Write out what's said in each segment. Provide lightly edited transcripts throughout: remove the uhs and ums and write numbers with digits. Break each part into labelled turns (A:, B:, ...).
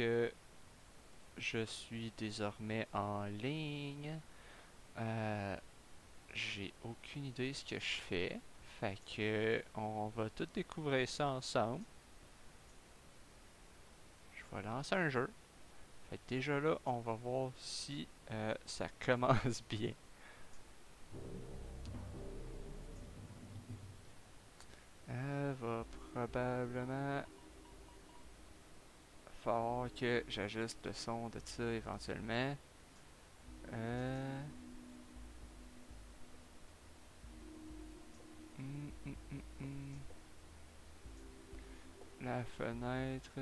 A: que je suis désormais en ligne. J'ai aucune idée ce que je fais. Fait que on va tout découvrir ça ensemble. Je vais lancer un jeu. Fait que déjà là, on va voir si ça commence bien. Va probablement falloir que j'ajuste le son de ça éventuellement. Euh... La fenêtre,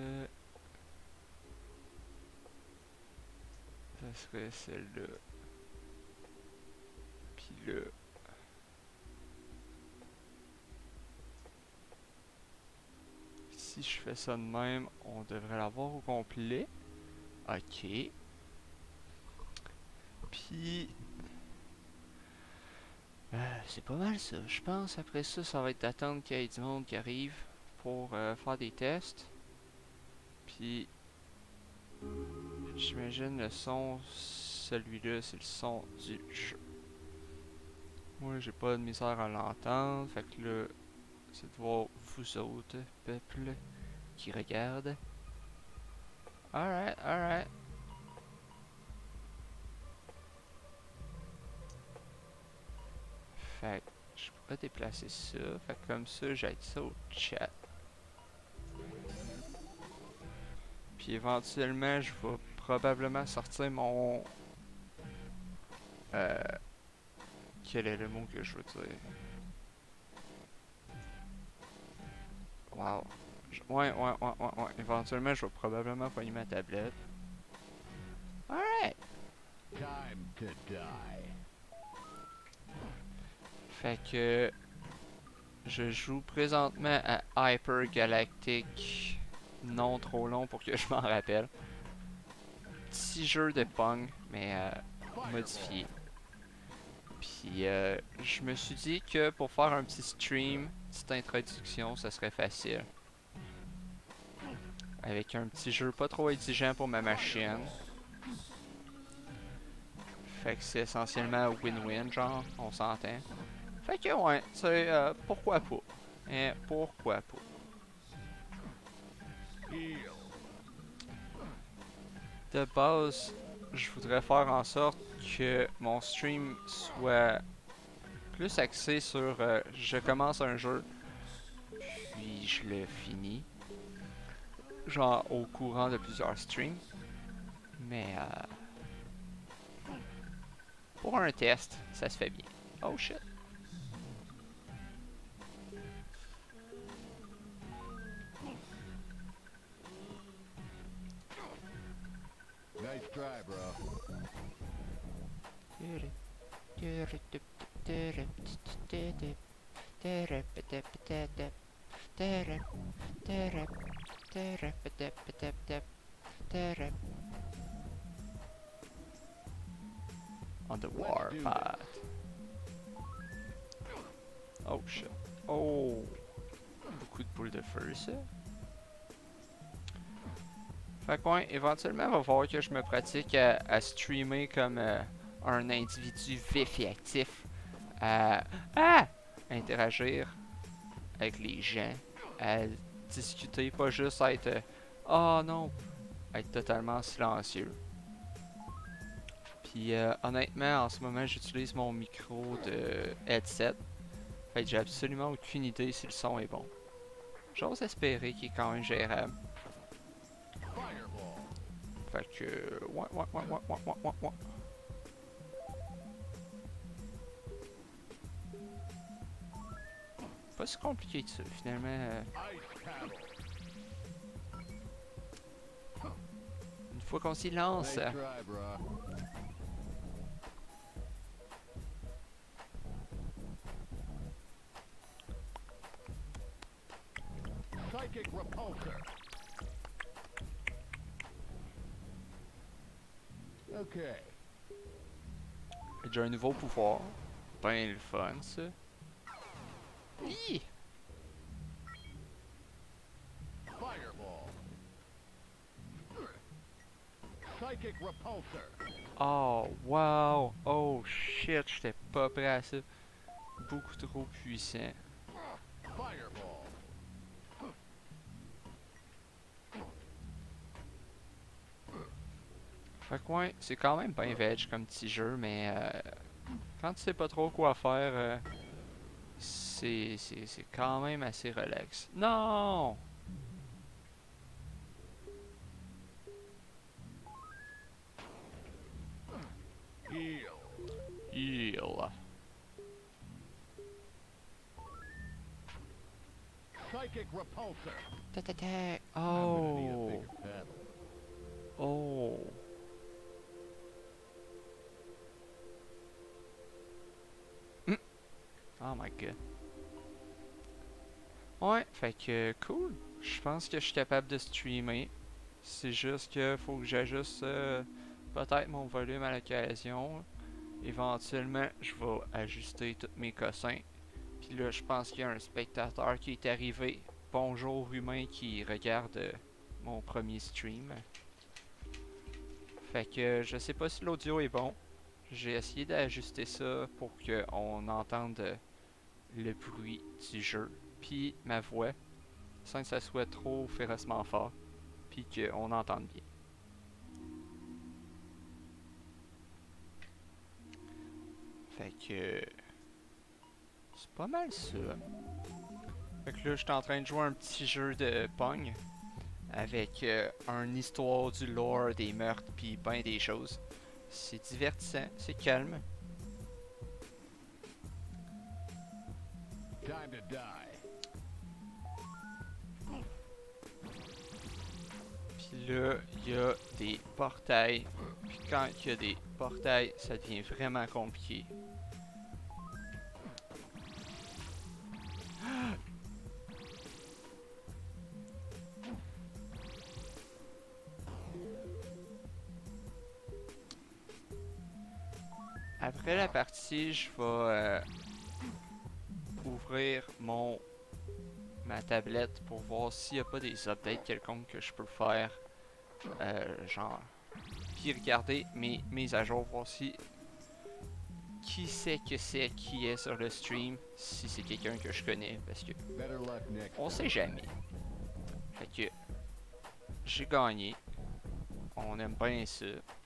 A: ça serait celle-là. Puis là. Si je fais ça de même, on devrait l'avoir au complet. Ok. Puis c'est pas mal ça. Je pense après ça, ça va être d'attendre qu'il y ait du monde qui arrive pour faire des tests. Puis j'imagine le son, celui-là, c'est le son du jeu. Moi, j'ai pas de misère à l'entendre. Fait que là, c'est de voir vous autres, peuple, qui regarde. Alright, alright. Fait que je pourrais déplacer ça. Fait que comme ça, j'aide ça au chat. Puis éventuellement, je vais probablement sortir mon... Euh, quel est le mot que je veux dire? Wow. Ouais. Éventuellement, je vais probablement pogner ma tablette. Alright!
B: Time to die.
A: Fait que... Je joue présentement à Hyper Galactic. Non trop long pour que je m'en rappelle. Petit jeu de Pong, mais modifié. Puis je me suis dit que pour faire un petit stream, petite introduction, ça serait facile. Avec un petit jeu pas trop exigeant pour ma machine. Fait que c'est essentiellement win-win, genre, on s'entend. Fait que ouais, c'est pourquoi pas. Pourquoi pas. De base, je voudrais faire en sorte que mon stream soit plus axé sur je commence un jeu, puis je le finis. Genre au courant de plusieurs streams. Mais pour un test, ça se fait bien. Oh shit.
B: Nice try, bro.
A: On the warpath. Oh shit. Oh. Beaucoup de boules de feu, ça. Fait que ouais, éventuellement, il va falloir que je me pratique à streamer comme un individu vif et actif. À interagir avec les gens. À discuter, pas juste à être... oh non! Être totalement silencieux. Puis honnêtement, en ce moment, j'utilise mon micro de headset. Fait que j'ai absolument aucune idée si le son est bon. J'ose espérer qu'il est quand même gérable. Fait que... ouais. Pas si compliqué que ça, finalement. Une fois qu'on s'y lance...
B: Nice try, bro. Psychic repulsor. Okay.
A: J'ai un nouveau pouvoir. Ben le fun, ça. Hi!
B: Fireball. Psychic repulsor.
A: Oh, wow! Oh shit, j'étais pas prêt à ça. Beaucoup trop puissant.
B: Fireball.
A: Fait que ouais, c'est quand même bien veg comme petit jeu, mais quand tu sais pas trop quoi faire, c'est quand même assez relax. Non!
B: Heal.
A: Heal.
B: Psychic repulsor.
A: Ta ta ta.
B: I'm gonna need a
A: Oh!
B: bigger paddle.
A: Oh! Hmm. Oh my god. Ouais, fait que cool. Je pense que je suis capable de streamer. C'est juste que faut que j'ajuste peut-être mon volume à l'occasion. Éventuellement, je vais ajuster tous mes cossins. Puis là, je pense qu'il y a un spectateur qui est arrivé. Bonjour humain qui regarde mon premier stream. Fait que je sais pas si l'audio est bon. J'ai essayé d'ajuster ça pour qu'on entende le bruit du jeu. Puis ma voix, sans que ça soit trop férocement fort. Puis qu'on entende bien. Fait que c'est pas mal ça. Fait que là, je suis en train de jouer un petit jeu de Pong avec une histoire du lore, des meurtres, puis ben des choses. C'est divertissant, c'est calme.
B: Time to die.
A: Puis là, il y a des portails. Puis quand il y a des portails, ça devient vraiment compliqué. Après la partie, je vais ouvrir ma tablette pour voir s'il n'y a pas des updates quelconques que je peux faire. Genre. Puis regarder mes mises à jour, voir si qui c'est qui est sur le stream, si c'est quelqu'un que je connais, parce que
B: Better luck next
A: on sait
B: time.
A: jamais. Fait que j'ai gagné. On aime bien ça.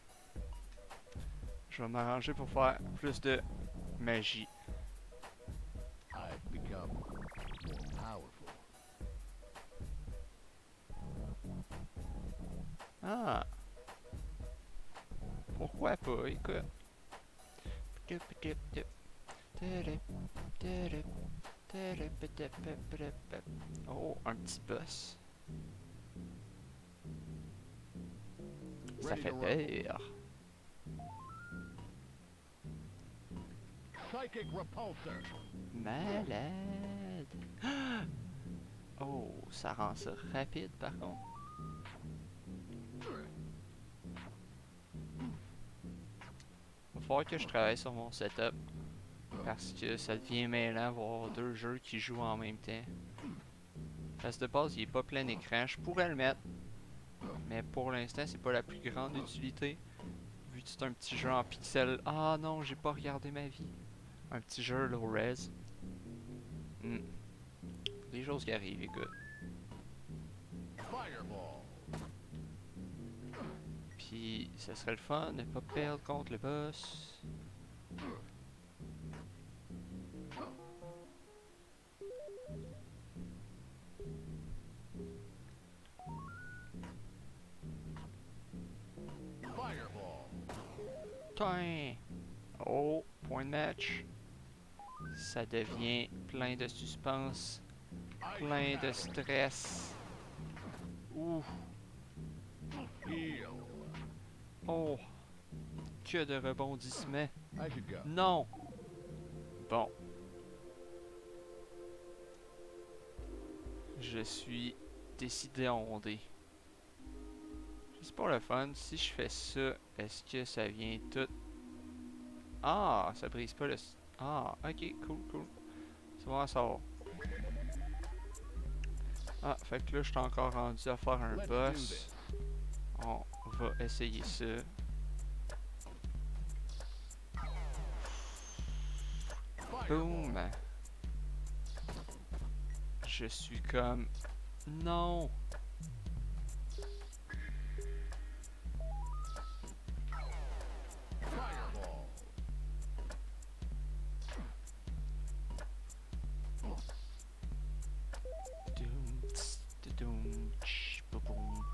A: Je vais m'arranger pour faire plus de magie.
B: I've become more powerful.
A: Ah! Pourquoi pas, écoute. Oh, un petit boss. Ça
B: Ready
A: fait
B: to rumble.
A: peur.
B: Psychic repulsor.
A: Malade. Oh, ça rend ça rapide par contre. Va falloir que je travaille sur mon setup. Parce que ça devient mêlant voir deux jeux qui jouent en même temps. Parce que de base, il est pas plein écran. Je pourrais le mettre. Mais pour l'instant, c'est pas la plus grande utilité. Vu que c'est un petit jeu en pixels. Ah non, j'ai pas regardé ma vie. Un petit jeu low res. Des choses qui arrivent, écoute.
B: Fireball.
A: Puis, ça serait le fun de pas perdre contre le boss.
B: Fireball.
A: Tain! Oh, point de match. Ça devient plein de suspense, plein de stress. Ouh!
B: Heal.
A: Oh! Que de rebondissements.
B: I should go.
A: Non! Bon. Je suis décidé à ondé. Juste pour le fun, si je fais ça, est-ce que ça vient tout... Ah! Ça brise pas le... Ah! Ok, cool. C'est bon à savoir. Ah, fait que là, je suis encore rendu à faire un
B: Let's do
A: boss.
B: this.
A: On va essayer ça. Boom! Je suis comme... Non!
B: Fireball.
A: Doom, tss, doom, tch, boum.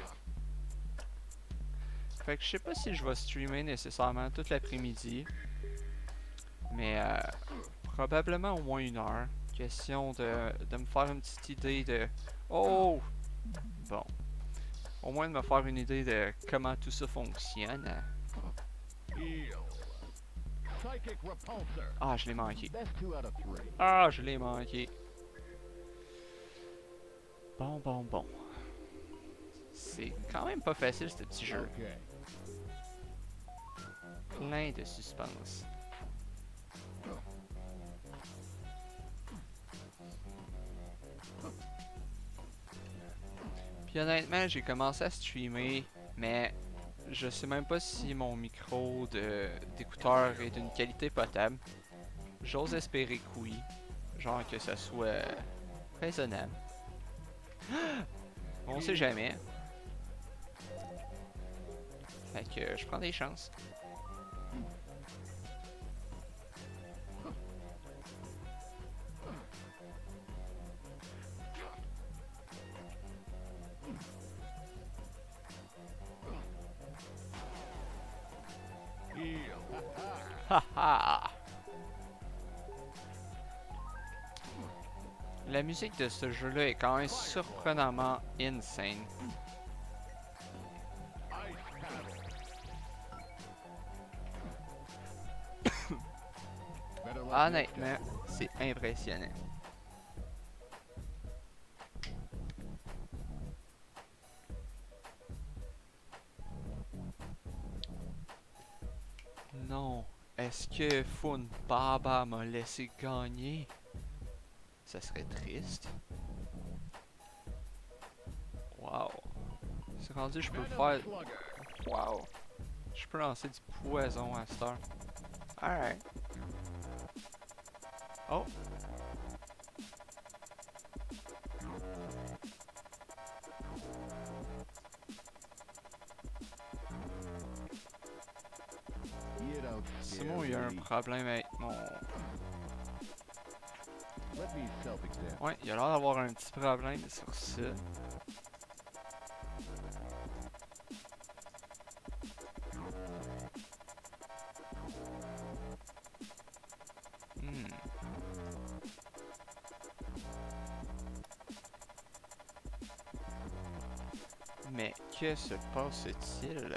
A: Fait que je sais pas si je vais streamer nécessairement toute l'après-midi. Mais probablement au moins 1 heure. Question de me faire une petite idée de... Oh! Bon. Au moins de me faire une idée de comment tout ça fonctionne.
B: Heal. Psychic repulsor.
A: Ah, je l'ai manqué.
B: Best 2 out of 3.
A: Ah, je l'ai manqué. Bon. C'est quand même pas facile ce petit jeu.
B: Okay.
A: Plein de suspense. Puis honnêtement, j'ai commencé à streamer, mais je sais même pas si mon micro d'écouteur est d'une qualité potable. J'ose espérer que oui. Genre que ça soit raisonnable. On sait jamais. Fait que je prends des chances.
B: Heal.
A: Haha! La musique de ce jeu-là est quand même surprenamment insane.
B: Ice paddle. Better luck next time.
A: Honnêtement, c'est impressionnant. Non. Est-ce que Fun Baba m'a laissé gagner? Ça serait triste. Wow. C'est rendu, je peux faire...
B: Slugger.
A: Wow. Je peux lancer du poison à cette heure. Alright. Oh.
B: You don't
A: Simon, il y a un
B: scare me.
A: problème avec mon...
B: Let me self-examine.
A: Ouais, il a l'air d'avoir un petit problème sur ça. Hmm. Mais que se passe-t-il?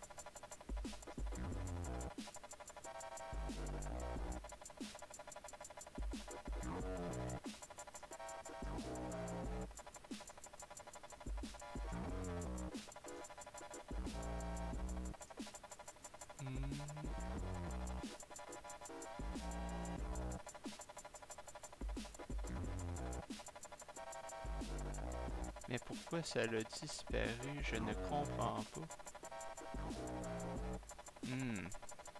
A: Mais pourquoi ça l'a disparu? Je ne comprends pas. Hmm.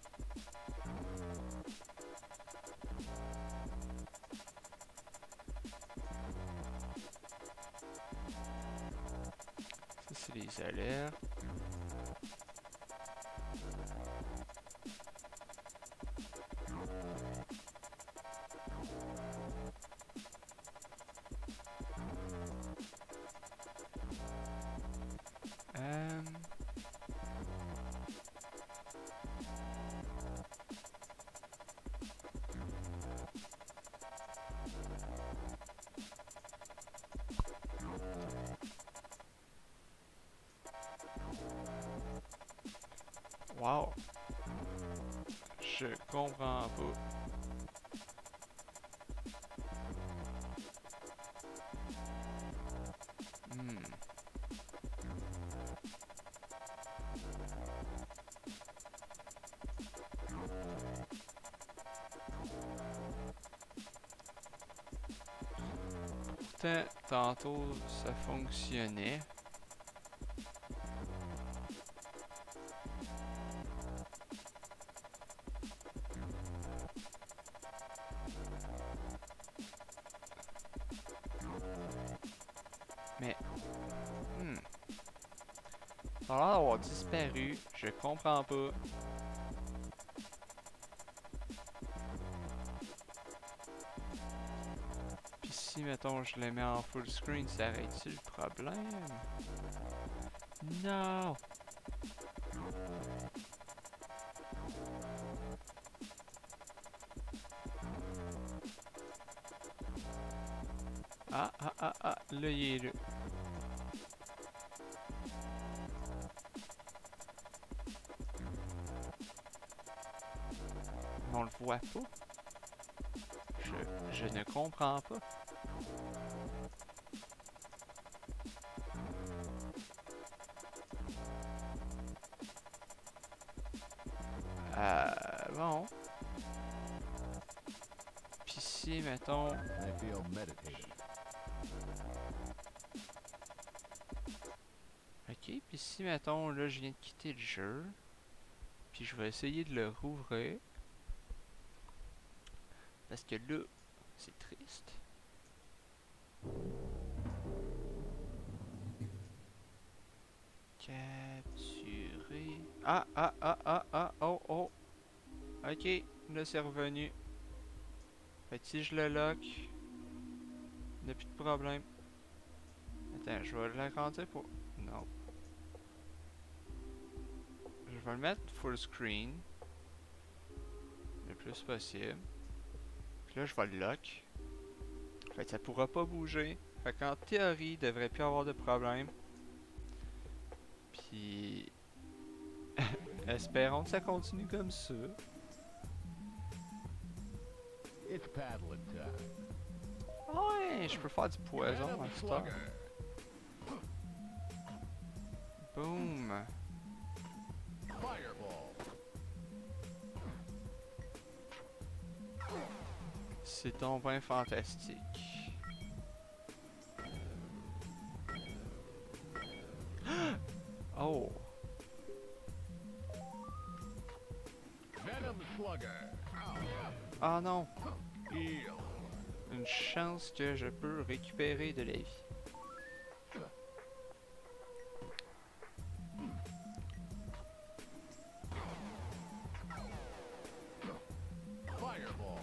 A: Ça, c'est les alertes. Wow. Je comprends pas. Hmm. Pourtant, tantôt, ça fonctionnait. Ça a l'air d'avoir disparu. Je comprends pas. Puis si, mettons, je les mets en full screen, ça arrête-tu le problème? Non! Ah, ah, ah, ah, là, il est là. On le voit pas. Je ne comprends pas. Bon. Puis ici, mettons...
B: I feel meditated.
A: Ok, puis ici, mettons, là, je viens de quitter le jeu. Puis je vais essayer de le rouvrir. Parce que là, c'est triste. Capturer... Ah, ah, ah, ah, ah, oh, oh. Ok, là, c'est revenu. Fait que si je le lock, il n'y a plus de problème. Attends, je vais l'agrandir pour... Non. Je vais le mettre full screen. Le plus possible. Puis là, je vais le lock. Fait que ça pourra pas bouger. Fait qu'en théorie, il devrait plus avoir de problème. Puis... espérons que ça continue comme ça.
B: It's paddling time.
A: Ouais, je peux faire du poison
B: Venom
A: à ce temps.
B: Slugger.
A: Boom.
B: Fireball.
A: C'est donc bien fantastique. Oh.
B: Venom Slugger.
A: Ah non.
B: Heal.
A: Une chance que je peux récupérer de la vie.
B: Fireball.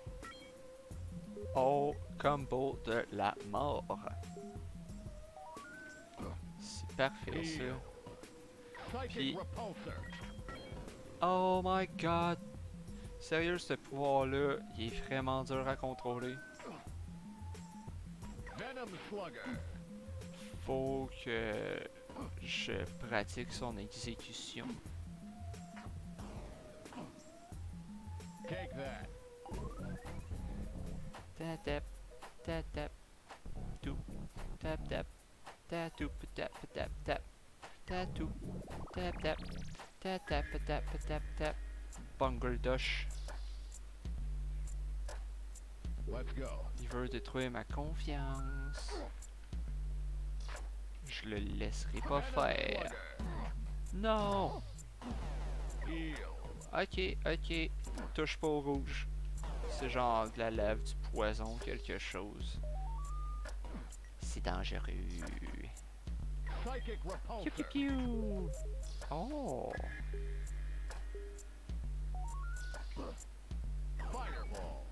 A: Oh, combo de la mort. C'est parfait ça.
B: Heal. Psychic
A: Puis-
B: Repulsor.
A: Oh my god. Sérieux, ce pouvoir-là, il est vraiment dur à contrôler.
B: Venom Slugger.
A: Faut que je pratique son exécution.
B: Take that.
A: Tap tap, tap tap, tout, tap tap, tap tout, tap tap tap, tap tout, tap tap, tap tap tap tap tap, bungle dosh.
B: Let's go.
A: Il veut détruire ma confiance. Je le laisserai pas
B: Venom
A: faire.
B: Slugger.
A: Non.
B: Heal.
A: Ok, ok. Touche pas au rouge. C'est genre de la lave, du poison, quelque chose. C'est dangereux.
B: Psychic
A: Piu
B: Repulsor.
A: piu piu. Oh.
B: Fireball.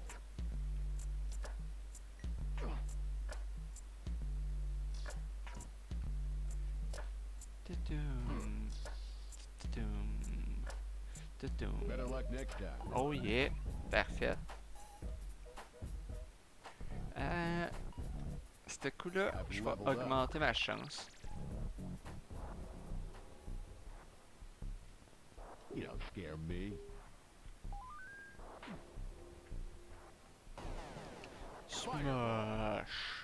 A: Tudum. Tudum. Tudum.
B: Better luck next time.
A: Oh yeah. Parfait. Ce coup-là, je vais augmenter ma chance.
B: You don't scare me.
A: Smash.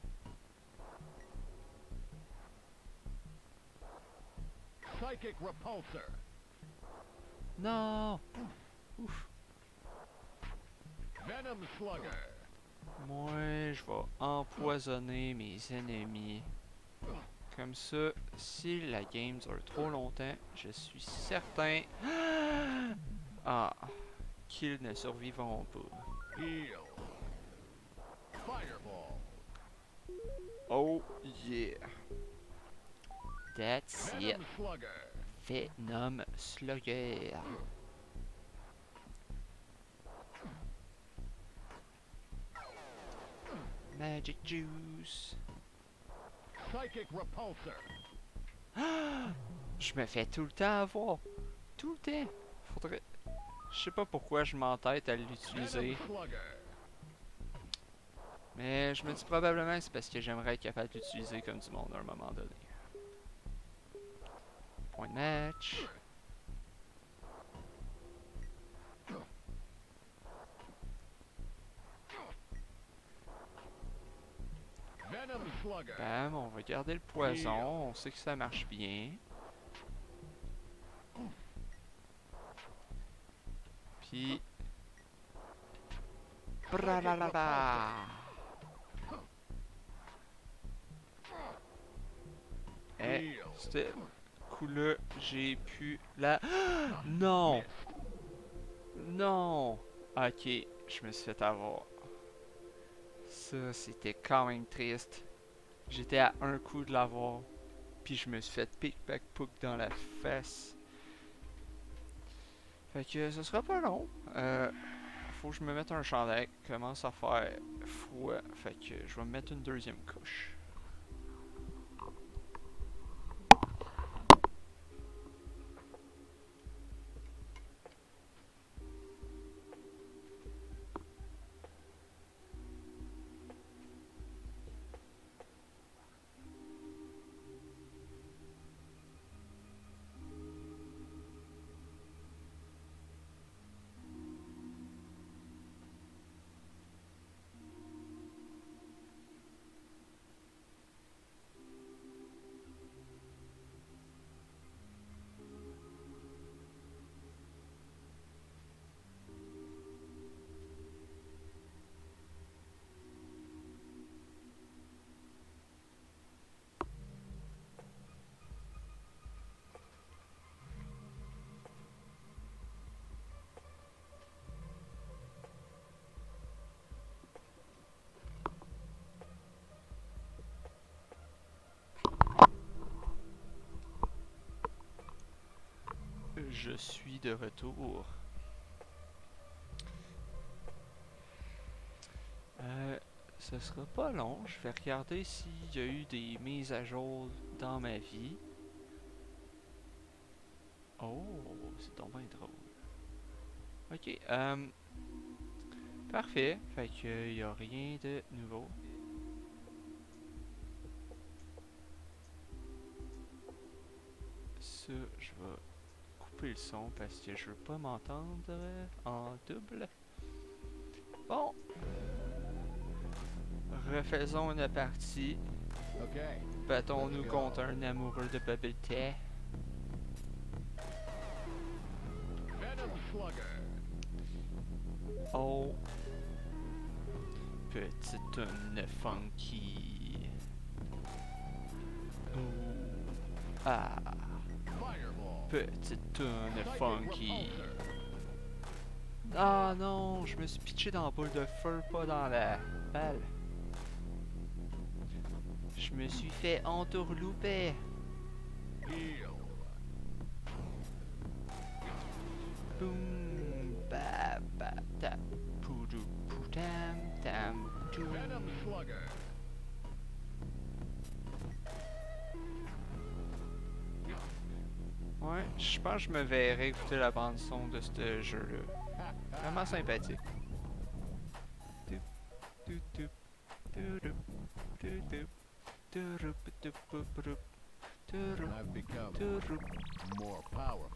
B: Psychic Repulsor.
A: Non. Ouf.
B: Venom Slugger.
A: Moi, je vais empoisonner mes ennemis. Comme ça, si la game dure trop longtemps, je suis certain qu'ils ne survivront pas.
B: Heal. Fireball.
A: Oh yeah. That's it.
B: Venom Slugger.
A: Venom Slugger. Magic Juice.
B: Psychic Repulsor.
A: Je me fais tout le temps avoir. Tout le temps. Faudrait... Je sais pas pourquoi je m'entête à l'utiliser.
B: Venom Slugger.
A: Mais je me dis probablement c'est parce que j'aimerais être capable d'utiliser comme du monde à un moment donné. Point de match.
B: Venom Slugger.
A: Bam, on va garder le poison. On sait que ça marche bien. Puis... Bralalala. Eh, c'était coup-là, j'ai pu la... Non! Non! Ok, je me suis fait avoir. Ça, c'était quand même triste. J'étais à un coup de l'avoir. Puis je me suis fait pick-pack-pook dans la face. Fait que ce sera pas long. Faut que je me mette un chandail. Commence à faire froid. Fait que je vais me mettre une deuxième couche. Je suis de retour. Ce sera pas long. Je vais regarder s'il y a eu des mises à jour dans ma vie. Oh, c'est donc bien drôle. Ok, parfait. Fait qu'il y a rien de nouveau. Ça, je vais couper le son parce que je veux pas m'entendre en double. Bon. Refaisons une partie.
B: Okay.
A: Battons-nous contre un amoureux de Bubble Tea.
B: Venom Slugger.
A: Oh. Petite tune funky. Oh. Ah.
B: Fireball.
A: Petite tune
B: Psychic
A: funky.
B: Repulsor.
A: Ah non, je me suis pitché dans la boule de feu, pas dans la balle. Je me suis fait entourlouper.
B: Heal.
A: Boum, ba ba ta, poudou poutam tam toum.
B: Venom Slugger.
A: Ouais, je pense que je me verrai écouter la bande son de ce jeu-là. Vraiment sympathique. Toup, toup, toup, toup, toup, toup, toup, toup, toup, toup, toup,
B: I've become
A: toup.
B: more powerful.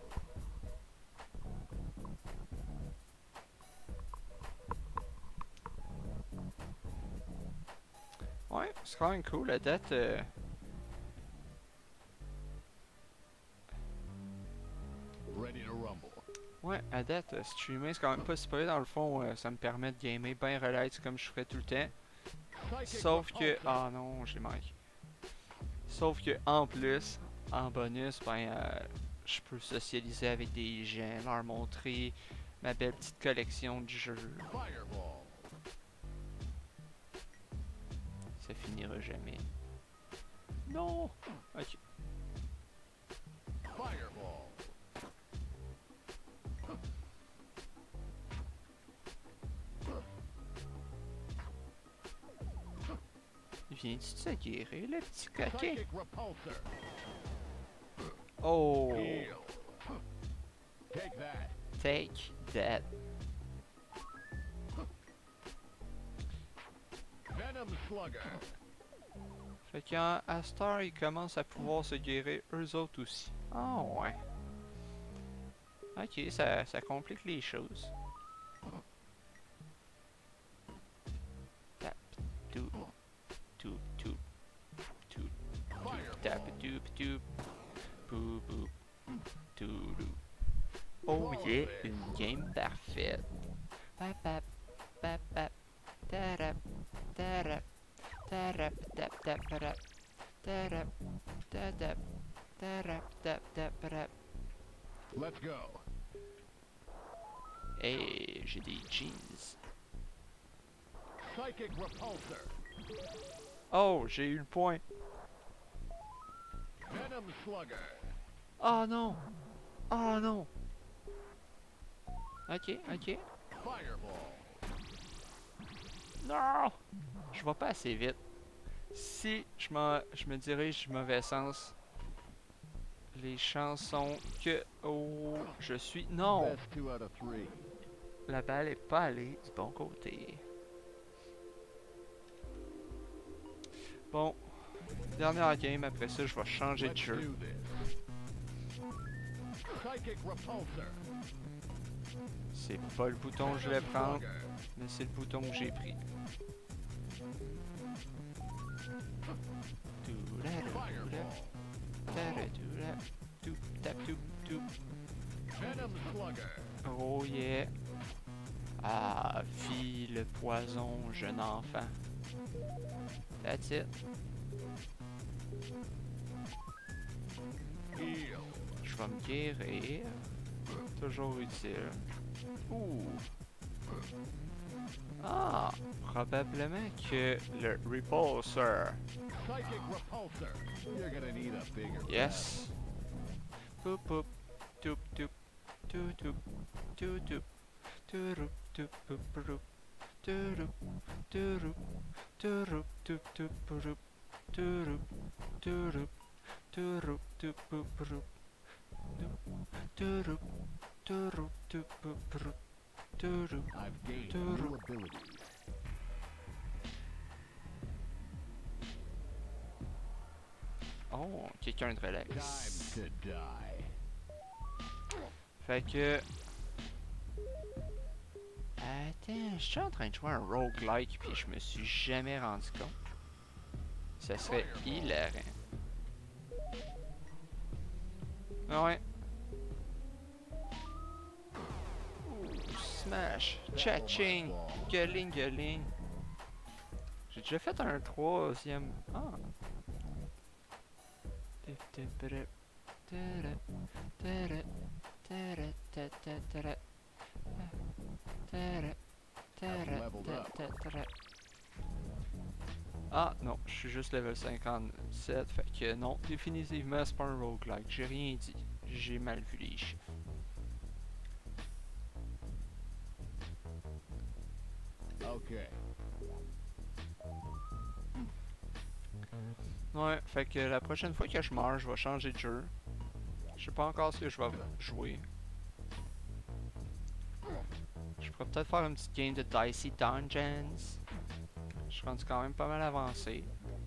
A: Ouais, c'est quand même cool, la date.
B: Ready to rumble.
A: Ouais, à date, streamer c'est quand même pas super. Dans le fond, ça me permet de gamer bien relax comme je ferais tout le temps.
B: Psychic
A: Sauf que.
B: Repulsor.
A: Ah non, j'ai manqué. Sauf que en plus, en bonus, ben, je peux socialiser avec des gens, leur montrer ma belle petite collection de jeux.
B: Fireball.
A: Ça finira jamais. Non! Ok. viens-tu de se guérir, le petit coquin?
B: Psychic repulsor.
A: Oh!
B: Heal. Take that.
A: Take that.
B: Venom slugger.
A: Fait qu'à cette heure, ils commencent à pouvoir se guérir eux autres aussi. Ah ouais. Ok, ça complique les choses. Tap, doop, doop, doop, doop, tap, doop, doop, boop, boop, doop, doop. Oh yeah, une game parfaite. Pap, pap, pap, pap, tarap, tarap, tarap, tap, tap, tarap, tarap, tarap, tarap, tap, tap, tarap.
B: Let's go.
A: Hey, j'ai des jeans.
B: Psychic repulsor.
A: Oh, j'ai eu le point.
B: Venom slugger.
A: Oh non! Oh non! Ok, ok.
B: Fireball.
A: Non! Je vais pas assez vite. Si je me dirige du mauvais sens, les chances sont que... Oh, je suis... Non!
B: Best 2 out of 3.
A: La balle est pas allée du bon côté. Bon. Dernière game, après ça, je vais changer de
B: Let's
A: jeu.
B: do this. Psychic repulsor.
A: C'est pas le bouton que je voulais
B: Venom
A: prendre,
B: slugger.
A: mais c'est le bouton que j'ai pris.
B: Venom slugger.
A: Oh yeah. Ah, vie le poison, jeune enfant. That's it.
B: Heal.
A: Je vais me guérir. Toujours utile. Ouh. Ah, probablement que le repulsor.
B: Psychic repulsor. You're gonna need a bigger
A: Yes. Boop boop. Doop doop. Doop doop. Doop doop. Doop doop boop boop. Doop doop. Doop doop doop boop. Doop doop. Doop doop boop boop. Doop doop doop boop. Doop.
B: I've gained new abilities.
A: Oh, quelqu'un de relax.
B: Time to die.
A: Fait que... Attends, je suis en train de jouer un roguelike puis je me suis jamais rendu compte. Ça serait hilarant. Ouais. Ouh, smash, cha-ching, gueuling, gueuling. J'ai déjà fait un troisième... Ah. Ah non, je suis juste level 57, fait que non, définitivement c'est pas un roguelike, j'ai rien dit, j'ai mal vu les chiffres.
B: Okay.
A: Ouais, fait que la prochaine fois que je meurs, je vais changer de jeu. Je sais pas encore ce que je vais jouer. Je pourrais peut-être faire une petite game de Dicey Dungeons. Je suis rendu quand même pas mal avancé.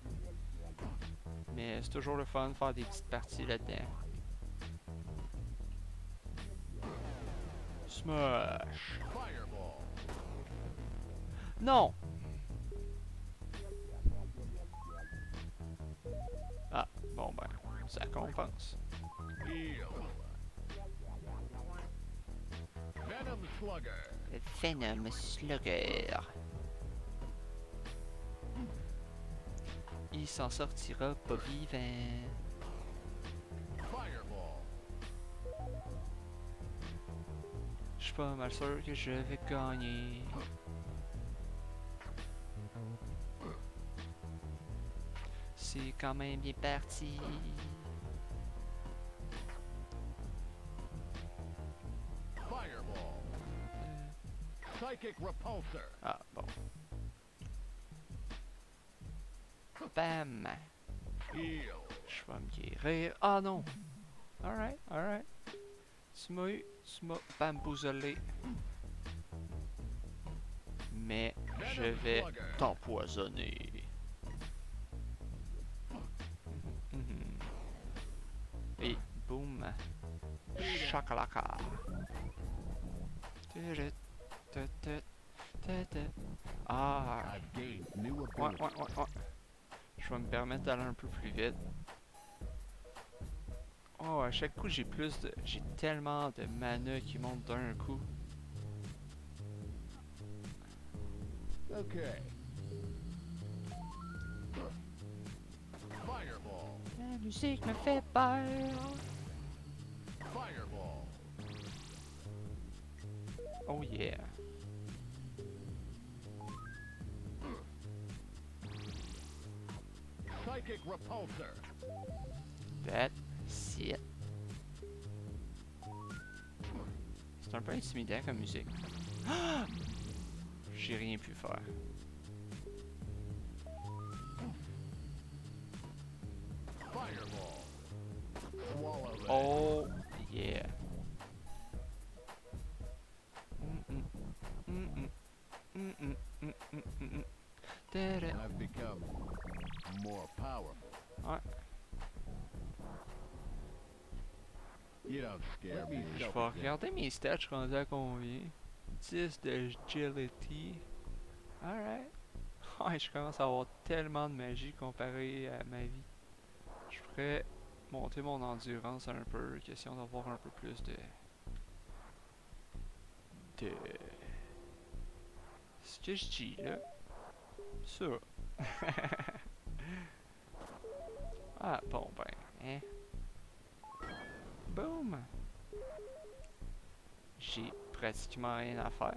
A: Mais c'est toujours le fun de faire des petites parties là-dedans. Smash!
B: Fireball.
A: Non! Ah, bon ben, ça compense.
B: Heal. Venom slugger.
A: Le Venom Slugger. Il s'en sortira pas vivant.
B: Fireball.
A: Je suis pas mal sûr que je vais gagner. C'est quand même bien parti.
B: Fireball. Psychic repulsor.
A: Ah, bon. Bam!
B: Heal.
A: Je vais me guérir. Ah non! Alright, alright. Tu m'as bamboozlé. Mais je vais t'empoisonner. Mhm. Et boum. Chakalaka. Ah!
B: I've gained new
A: Ouais,
B: abilities.
A: ouais, ouais, ouais. Je vais me permettre d'aller un peu plus vite. Oh, à chaque coup, j'ai plus de... J'ai tellement de mana qui montent d'un coup.
B: Okay. Fireball.
A: La musique me fait peur.
B: Fireball.
A: Oh yeah.
B: Psychic repulsor.
A: That's it. C'est un peu intimidant comme musique. J'ai rien pu faire.
B: Fireball. Swallow that.
A: Oh yeah. Da-da.
B: I've become more powerful.
A: Ouais.
B: You don't scare me.
A: Je vais regarder mes stats, je suis rendu à combien? 10 de agility. Alright. Ouais, je commence à avoir tellement de magie comparé à ma vie. Je pourrais monter mon endurance un peu, question d'avoir un peu plus de... Ce que je dis là. Ça. Ah, bon ben, hein. Boom! J'ai pratiquement rien à faire.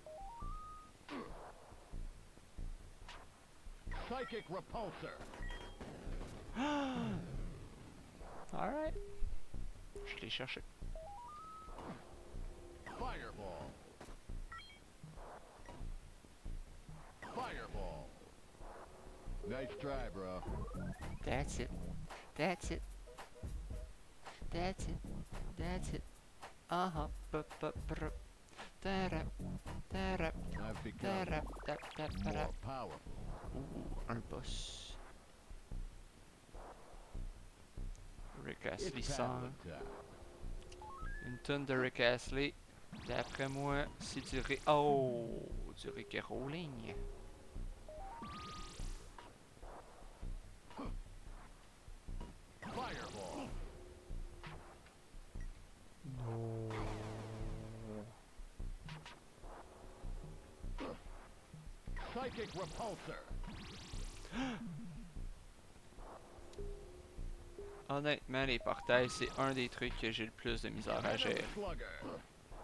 B: Psychic repulsor.
A: Alright. Je l'ai cherché.
B: Fireball. Fireball. Nice try, bro.
A: That's it. That's it. That's it. That's it. Uh-huh. Da-da. Da-da.
B: I've become
A: Da-da. Da-da.
B: more powerful.
A: Ouh, un boss. Rick Astley
B: It's
A: song.
B: tablet time.
A: Une tonne de Rick Astley. D'après moi, c'est du Rick... Oh! Du Rick Rolling.
B: Fireball.
A: No.
B: Psychic repulsor.
A: Honnêtement, les portails, c'est un des trucs que j'ai le plus de misère à
B: Venom
A: gérer.
B: slugger.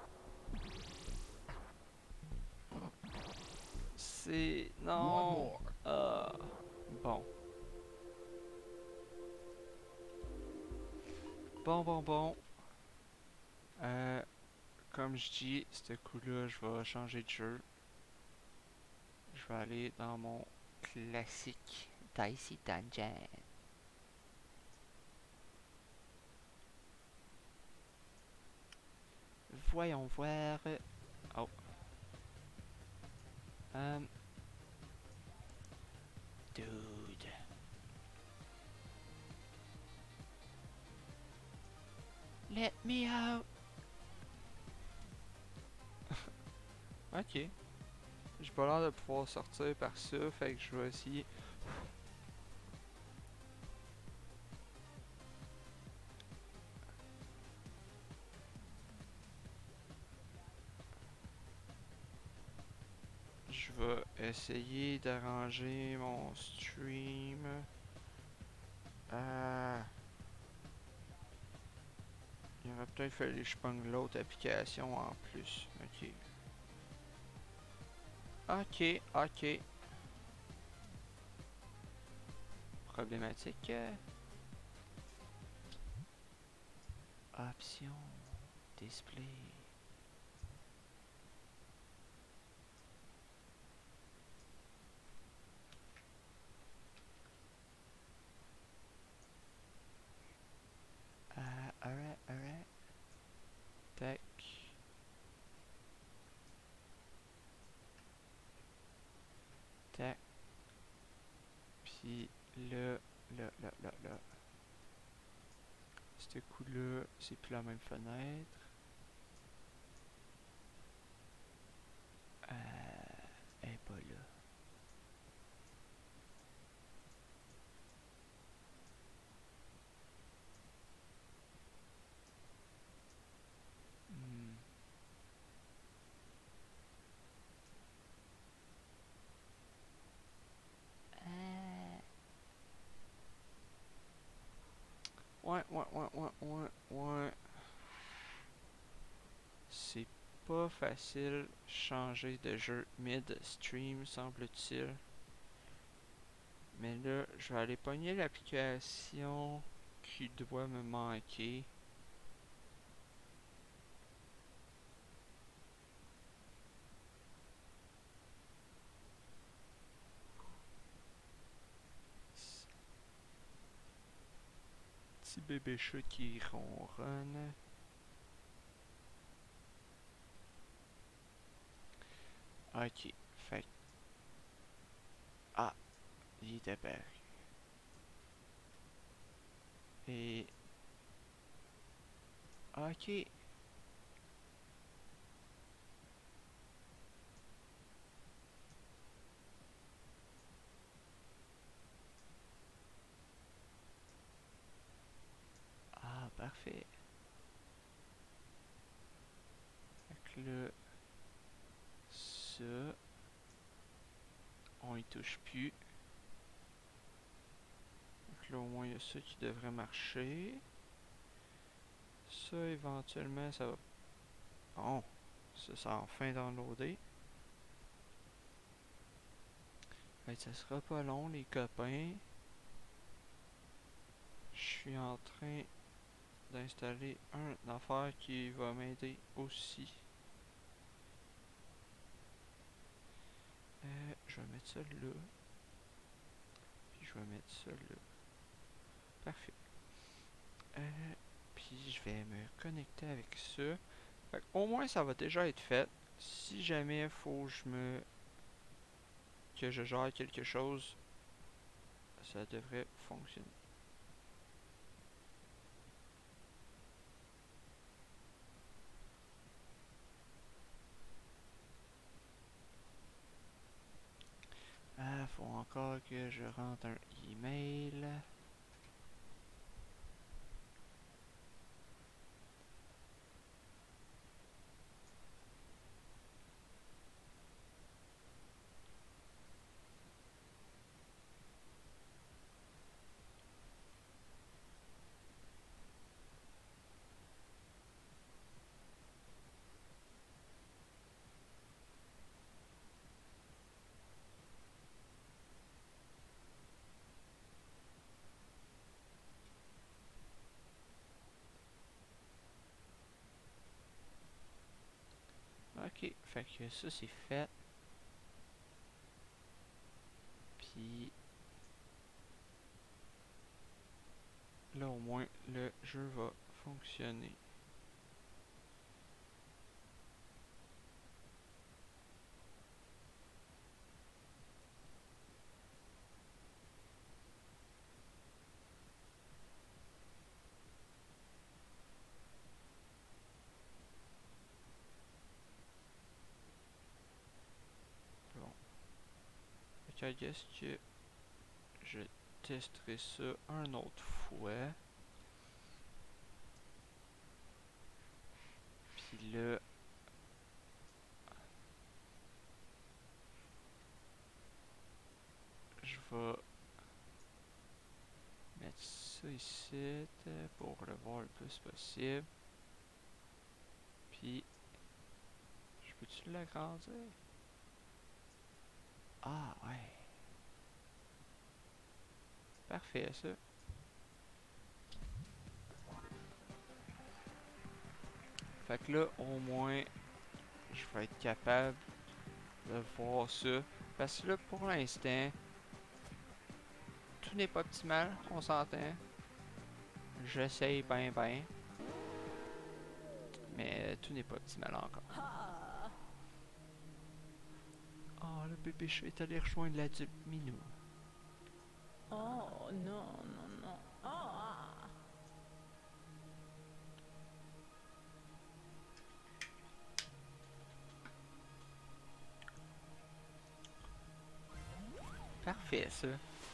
A: C'est...
B: One
A: Non!
B: more.
A: Bon. Bon. Comme je dis, ce coup-là, je vais changer de jeu. Je vais aller dans mon classique Dicey Dungeon. Voyons voir. Oh. Dude. Let me out. Ok. J'ai pas l'air de pouvoir sortir par ça, fait que je vais essayer. Je vais essayer d'arranger mon stream. Il aurait peut-être fallu que je pogne l'autre application en plus. Ok. Problématique. Option. Display. Tac. Tac. Puis là, là. Ce coup-là, c'est plus la même fenêtre. Elle est pas là. Hmm. Ouais. C'est pas facile changer de jeu mid-stream, semble-t-il. Mais là, je vais aller pogner l'application qui doit me manquer. Petit bébé chat qui ronronne. Ok, fait. Ah, il est apparu. Et. Ok. Ah, parfait. Fait que là, ça, on y touche plus. Donc là, au moins, il y a ça qui devrait marcher. Ça, éventuellement, ça va. Bon, ça a enfin downloadé. Fait que ça sera pas long, les copains. Je suis en train d'installer une affaire qui va m'aider aussi. Je vais mettre ça là. Puis je vais mettre ça là. Parfait. Puis je vais me connecter avec ça. Fait au moins ça va déjà être fait. Si jamais faut que je gère quelque chose, ça devrait fonctionner. Faut encore que je rentre un email. Ok, fait que ça c'est fait. Puis là au moins le jeu va fonctionner. Bon. Fait que I guess que je testerai ça un autre fois. Puis là, je vais mettre ça ici pour le voir le plus possible. Puis, je peux-tu l'agrandir? Ah ouais. Parfait ça. Fait que là, au moins, je vais être capable de voir ça. Parce que là, pour l'instant, tout n'est pas optimal, on s'entend. J'essaye ben. mais tout n'est pas optimal encore. Oh, le bébé chat est allé rejoindre l'adulte minou.
C: Oh, non, non, non. Ah!
A: Parfait, ça.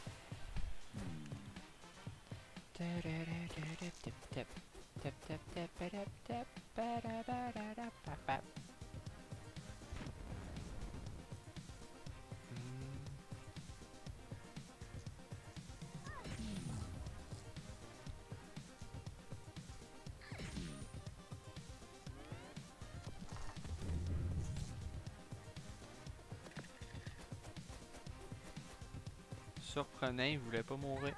A: Surprenant, il voulait pas mourir.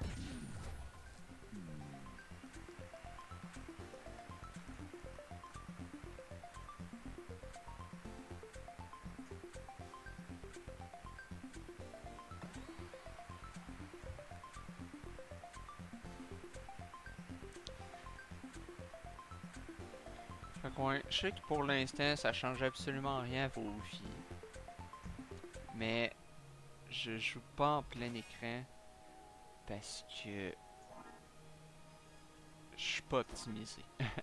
A: Fait que ouais, je sais que pour l'instant, ça change absolument rien à vos vies. Mais je joue pas en plein écran parce que je suis pas optimisé.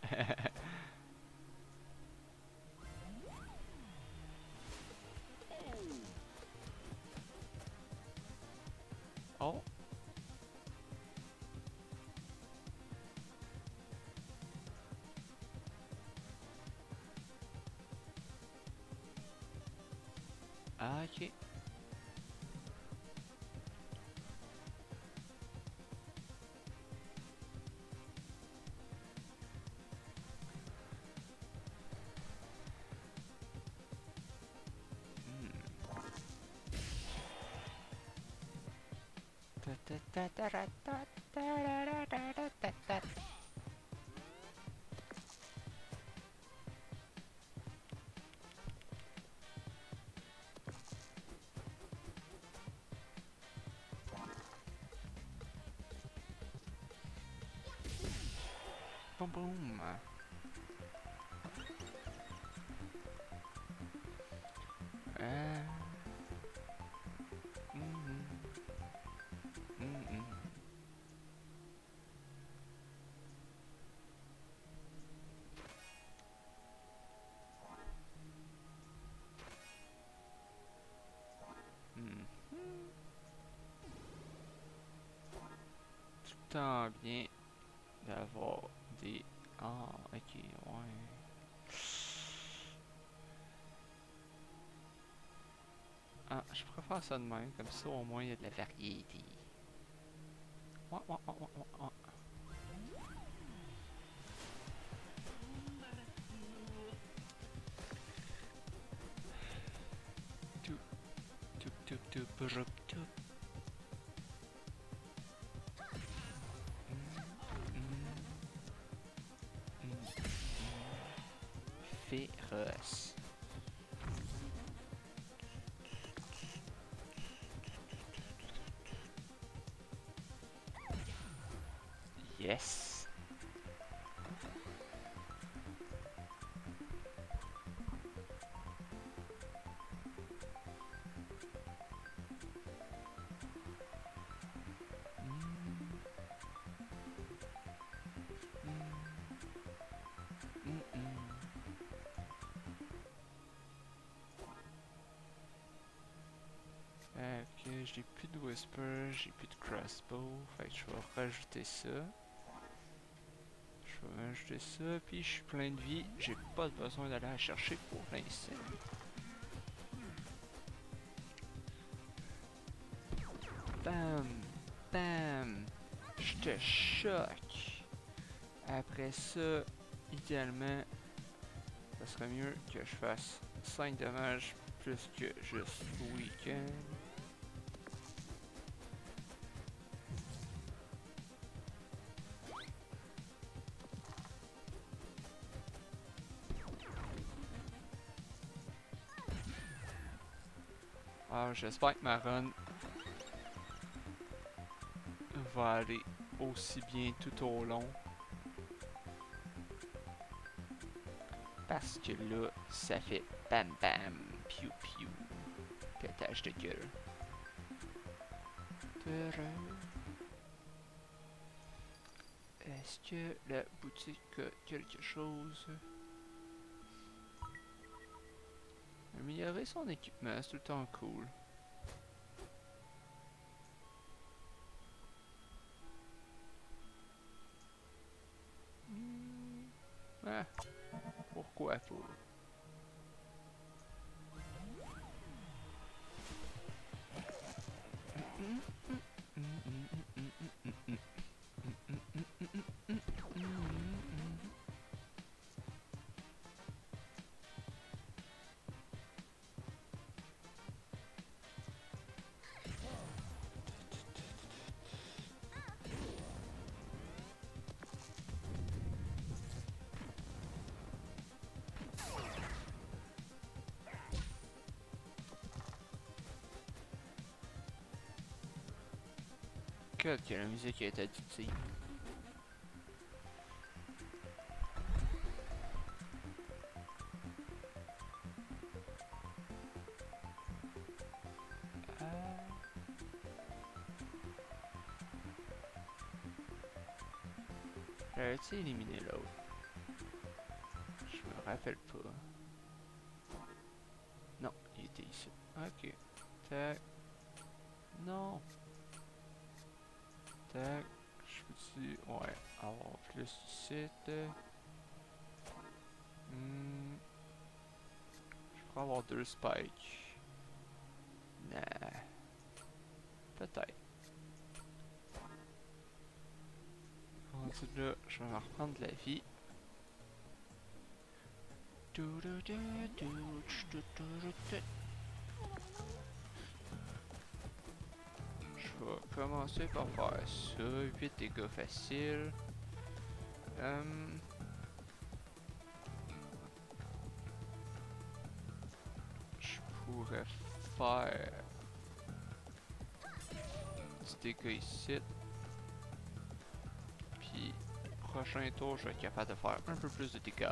A: Oh! Ah, ok. Boum boum. Euh... mhm, mhm. Mhm. Tout le temps bien d'avoir des... Ah, ok, ouais. Ah, je préfère ça de même, comme ça au moins il y a de la variété. Ouais, ouais, ouais, ouais, ouais, ouais. Tout, tout, tout, tout, brrr, tout. Féroce. Yes. Ok, j'ai plus de whisper, j'ai plus de crossbow, fait que je vais rajouter ça. Je vais rajouter ça, puis je suis plein de vie, j'ai pas besoin d'aller la chercher pour l'instant. Bam! Bam! Je te choque! Après ça, idéalement, ça serait mieux que je fasse 5 dommages plus que juste week-end. Alors, j'espère que ma run va aller aussi bien tout au long. Parce que là, ça fait bam bam, piou piou. Pétage de gueule. Est-ce que la boutique a quelque chose? Améliorer son équipement, c'est tout le temps cool. Ah, pourquoi pas? Que la musique est addictive. J'avais-tu éliminé l'autre? Je me rappelle pas. Non, il était ici. Ok. Tac. Non. Tac. Je peux-tu... Ouais. Avoir plus de site. Je pourrais avoir 2 spikes. Nah. Peut-être. Rendu là, je vais me reprendre de la vie. Je vais commencer par faire ça. 8 dégâts faciles. Je pourrais faire du dégât ici. Puis, prochain tour, je vais être capable de faire un peu plus de dégâts.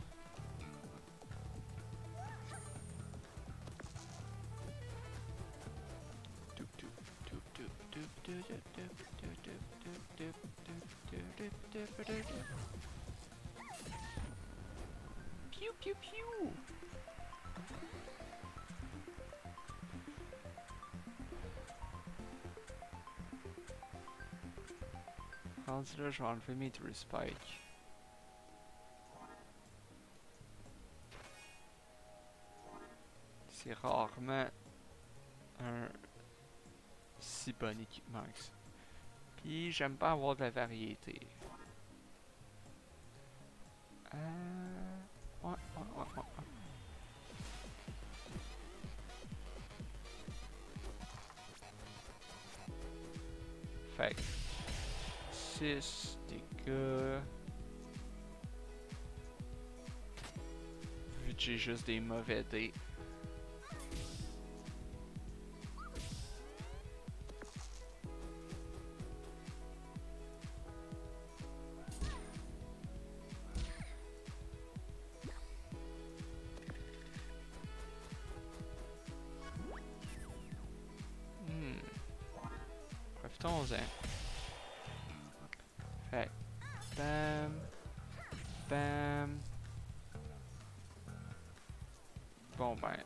A: Piou piou piou. Rendu là, je vais enlever mes 2 spikes. C'est rarement un si bon équipement que ça. Puis j'aime pas avoir de la variété. Ouais. Fait que 6 dégâts. Vu que j'ai juste des mauvais dés. Profitons-en. Fait bam. Bam. Bon ben.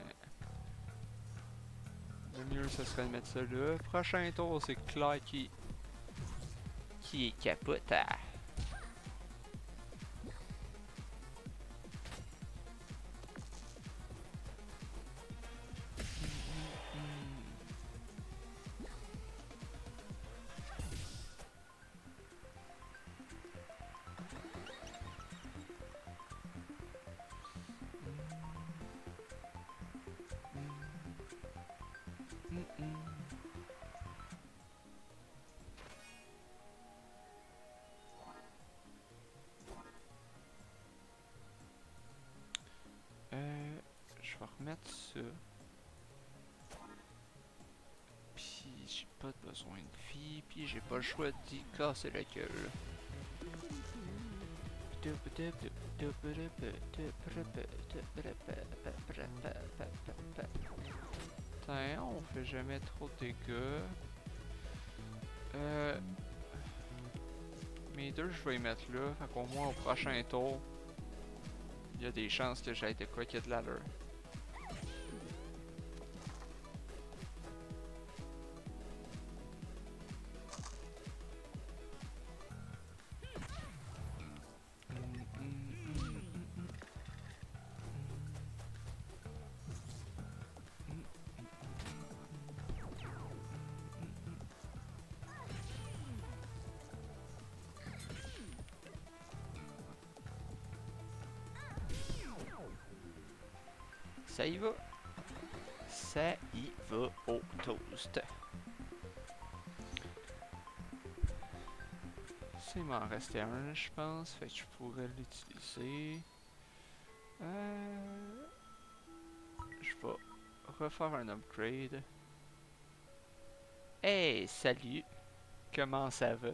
A: Le mieux ce serait de mettre ça là. Prochain tour, c'est Claire qui est capote. Je vais remettre ça. Puis j'ai pas besoin de vie. Puis j'ai pas le choix d'y casser la gueule. Tiens, on fait jamais trop de dégâts. Mes deux, je vais les mettre là. Fait qu'au moins au prochain tour, il y a des chances que j'aille de quoi qu'il y ait de l'allure. Ça y va. Ça y va au toast. Ça, il m'en restait un, je pense. Fait que je pourrais l'utiliser. Je vais refaire un upgrade. Hey, salut! Comment ça va?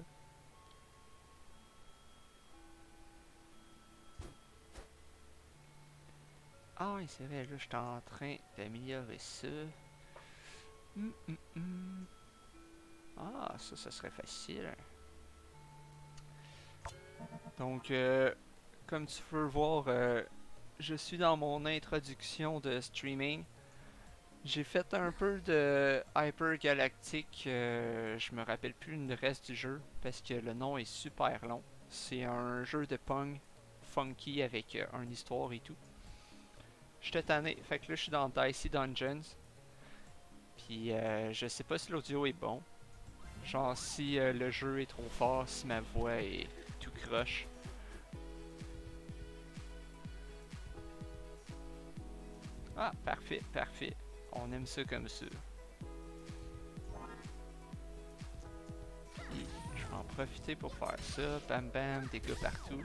A: Ah, oui, c'est vrai, là, je suis en train d'améliorer ça. Ah, ça serait facile. Donc, comme tu peux voir, je suis dans mon introduction de streaming. J'ai fait un peu de Hyper Galactic, je me rappelle plus le reste du jeu parce que le nom est super long. C'est un jeu de Pong funky avec une histoire et tout. J'étais tanné, fait que là je suis dans Dicey Dungeons. Puis je sais pas si l'audio est bon. Genre si le jeu est trop fort, si ma voix est tout croche. Ah, parfait, parfait. On aime ça comme ça. Puis, je vais en profiter pour faire ça. Bam bam, dégâts partout.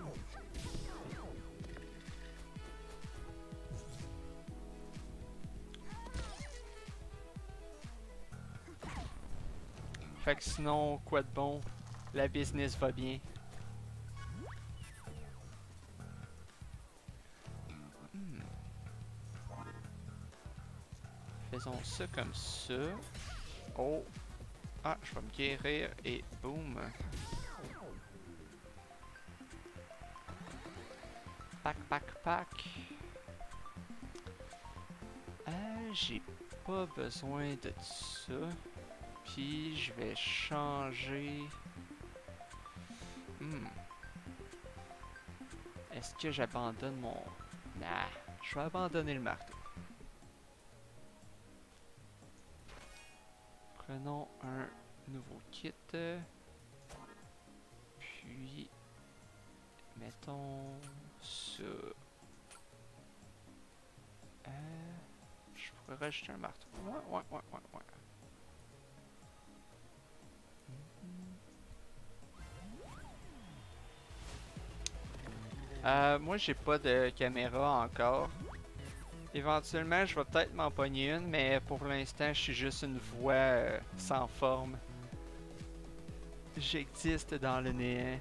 A: Fait que sinon, quoi de bon? La business va bien. Faisons ça comme ça. Oh! Ah, je vais me guérir et boum! Pac, pac, pac! J'ai pas besoin de ça. Puis je vais changer. Est-ce que j'abandonne mon... Nah, je vais abandonner le marteau. Prenons un nouveau kit. Puis mettons ça. Je pourrais rajouter un marteau. Ouais. Moi j'ai pas de caméra encore. Éventuellement je vais peut-être m'en pogner une, mais pour l'instant je suis juste une voix sans forme. J'existe dans le néant.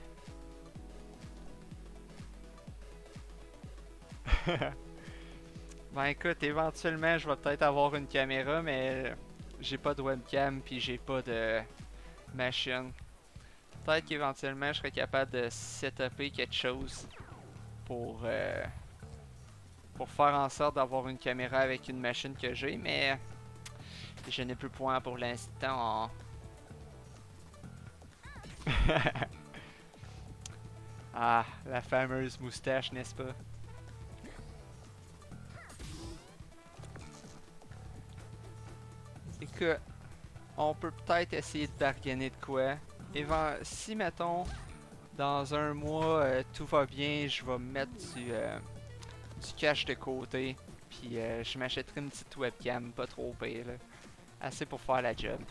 A: Ben écoute, éventuellement je vais peut-être avoir une caméra, mais j'ai pas de webcam puis j'ai pas de machine. Peut-être qu'éventuellement je serais capable de setuper quelque chose pour faire en sorte d'avoir une caméra avec une machine que j'ai, mais je n'ai plus point pour l'instant. Ah, la fameuse moustache, n'est-ce pas? Écoute, on peut peut-être essayer de bargainer de quoi. Si, mettons, dans un mois, tout va bien, je vais mettre du cash de côté. Puis je m'achèterai une petite webcam, pas trop pire, là. Assez pour faire la job.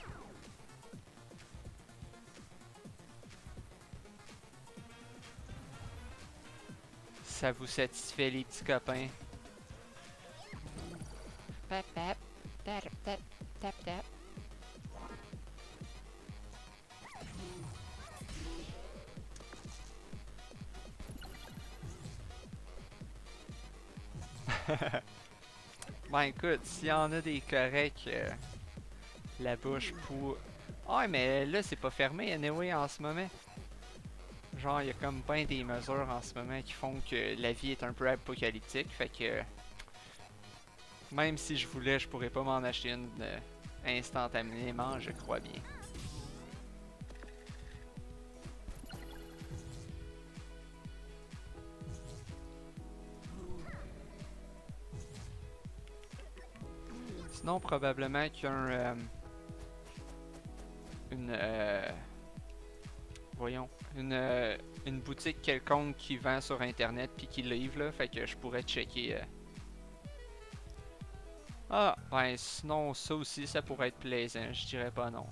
A: Ça vous satisfait, les petits copains? Tap tap, tap tap, tap tap. Ben écoute, s'il y en a des corrects, la bouche pour... Ah, mais là, c'est pas fermé, anyway, en ce moment. Genre, il y a comme ben des mesures en ce moment qui font que la vie est un peu apocalyptique, fait que... Même si je voulais, je pourrais pas m'en acheter une instantanément, je crois bien. Sinon, probablement qu'il y a voyons, une boutique quelconque qui vend sur internet puis qui livre là, fait que je pourrais checker. Ah, ben sinon ça aussi ça pourrait être plaisant, je dirais pas non.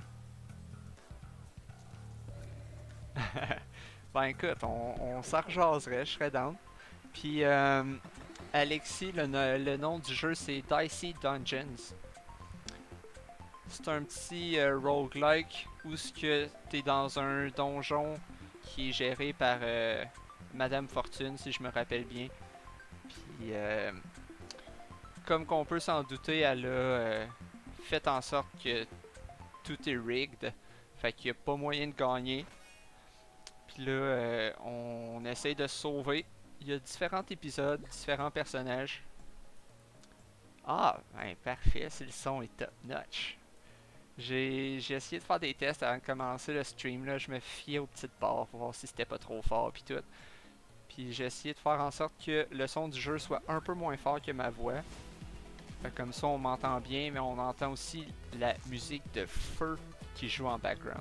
A: Ben écoute, on s'en rejaserait, je serais down. Puis Alexis, le nom du jeu c'est Dicey Dungeons. C'est un petit roguelike où ce que t'es dans un donjon qui est géré par Madame Fortune, si je me rappelle bien. Puis, comme qu'on peut s'en douter, elle a fait en sorte que tout est rigged. Fait qu'il n'y a pas moyen de gagner. Puis là, on essaye de se sauver. Il y a différents épisodes, différents personnages. Ah, ben parfait, si le son est top notch. J'ai essayé de faire des tests avant de commencer le stream, là. Je me fiais aux petites barres pour voir si c'était pas trop fort puis tout. Puis j'ai essayé de faire en sorte que le son du jeu soit un peu moins fort que ma voix. Fait comme ça on m'entend bien, mais on entend aussi la musique de feu qui joue en background.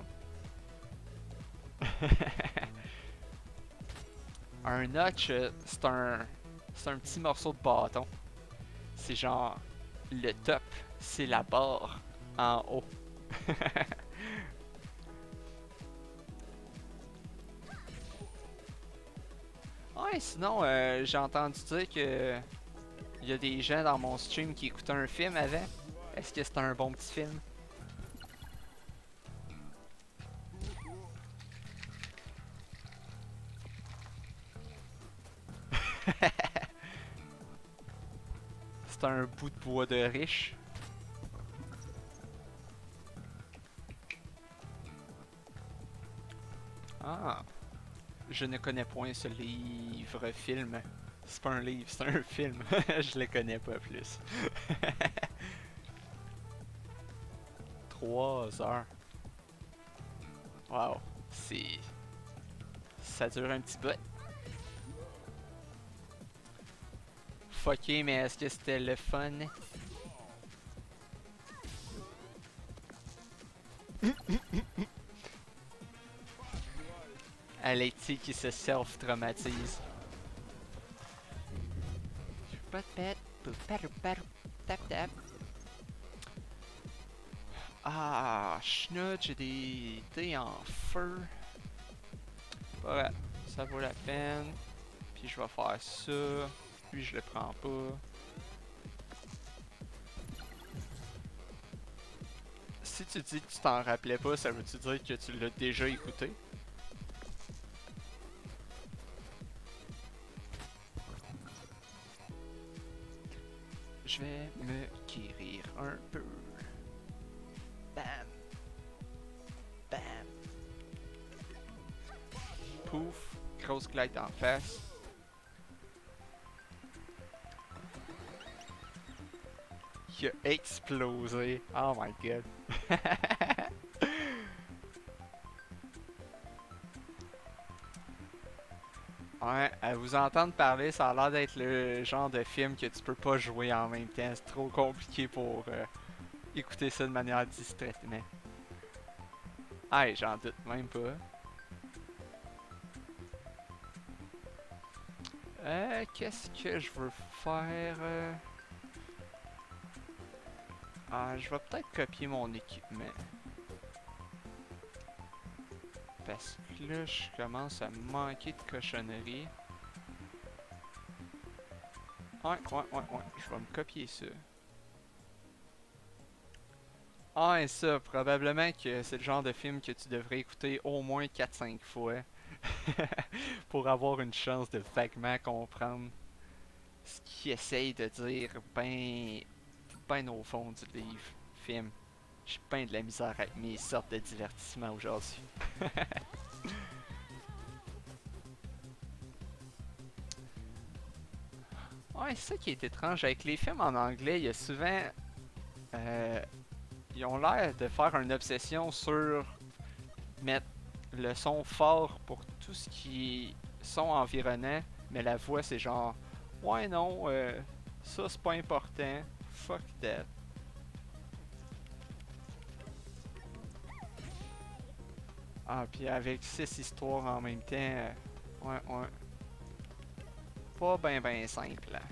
A: Un notch, c'est un petit morceau de bâton. C'est genre le top, c'est la barre en haut. Ouais, sinon, j'ai entendu dire que il y a des gens dans mon stream qui écoutaient un film avant. Est-ce que c'est un bon petit film? C'est un bout de bois de riche. Ah, je ne connais point ce livre-film. C'est pas un livre, c'est un film. Je le connais pas plus. 3 heures. Wow, c'est... Ça dure un petit bout. Fucké, mais est-ce que c'était le fun? Alexis qui se self-traumatise. Ah, schnout, j'ai des dés en feu. Ouais, ça vaut la peine. Puis je vais faire ça. Lui, je le prends pas. Si tu dis que tu t'en rappelais pas, ça veut-tu dire que tu l'as déjà écouté? Je vais me guérir un peu. Bam. Bam. Pouf. Grosse claque en face. Il a explosé. Oh my god. Ouais, à vous entendre parler, ça a l'air d'être le genre de film que tu peux pas jouer en même temps. C'est trop compliqué pour écouter ça de manière distraite. Mais... ah, j'en doute même pas. Qu'est-ce que je veux faire? Ah, je vais peut-être copier mon équipement. Parce que là, je commence à manquer de cochonneries. Ouais. Je vais me copier ça. Ah, et ça, probablement que c'est le genre de film que tu devrais écouter au moins 4-5 fois. Pour avoir une chance de vaguement comprendre ce qu'il essaye de dire ben au fond du livre, film. J'ai ben de la misère avec mes sortes de divertissements aujourd'hui. Ouais, c'est ça qui est étrange. Avec les films en anglais, il y a souvent... euh, ils ont l'air de faire une obsession sur mettre le son fort pour tout ce qui est son environnant, mais la voix c'est genre ouais non, ça c'est pas important, fuck that. Ah puis avec 6 histoires en même temps, ouais, pas ben simple. Là.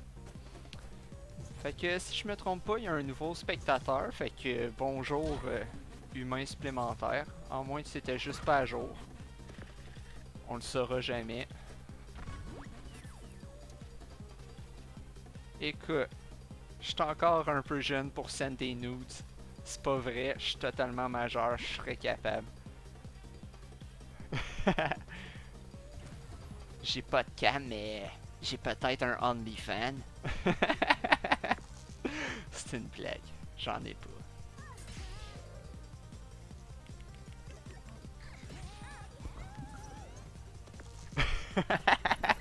A: Fait que si je me trompe pas, il y a un nouveau spectateur, fait que bonjour humain supplémentaire, à moins que c'était juste pas à jour. On le saura jamais. Écoute, je suis encore un peu jeune pour send des nudes. C'est pas vrai, je suis totalement majeur, je serais capable. J'ai pas de cam, mais j'ai peut-être un OnlyFans. C'est une blague, j'en ai pas.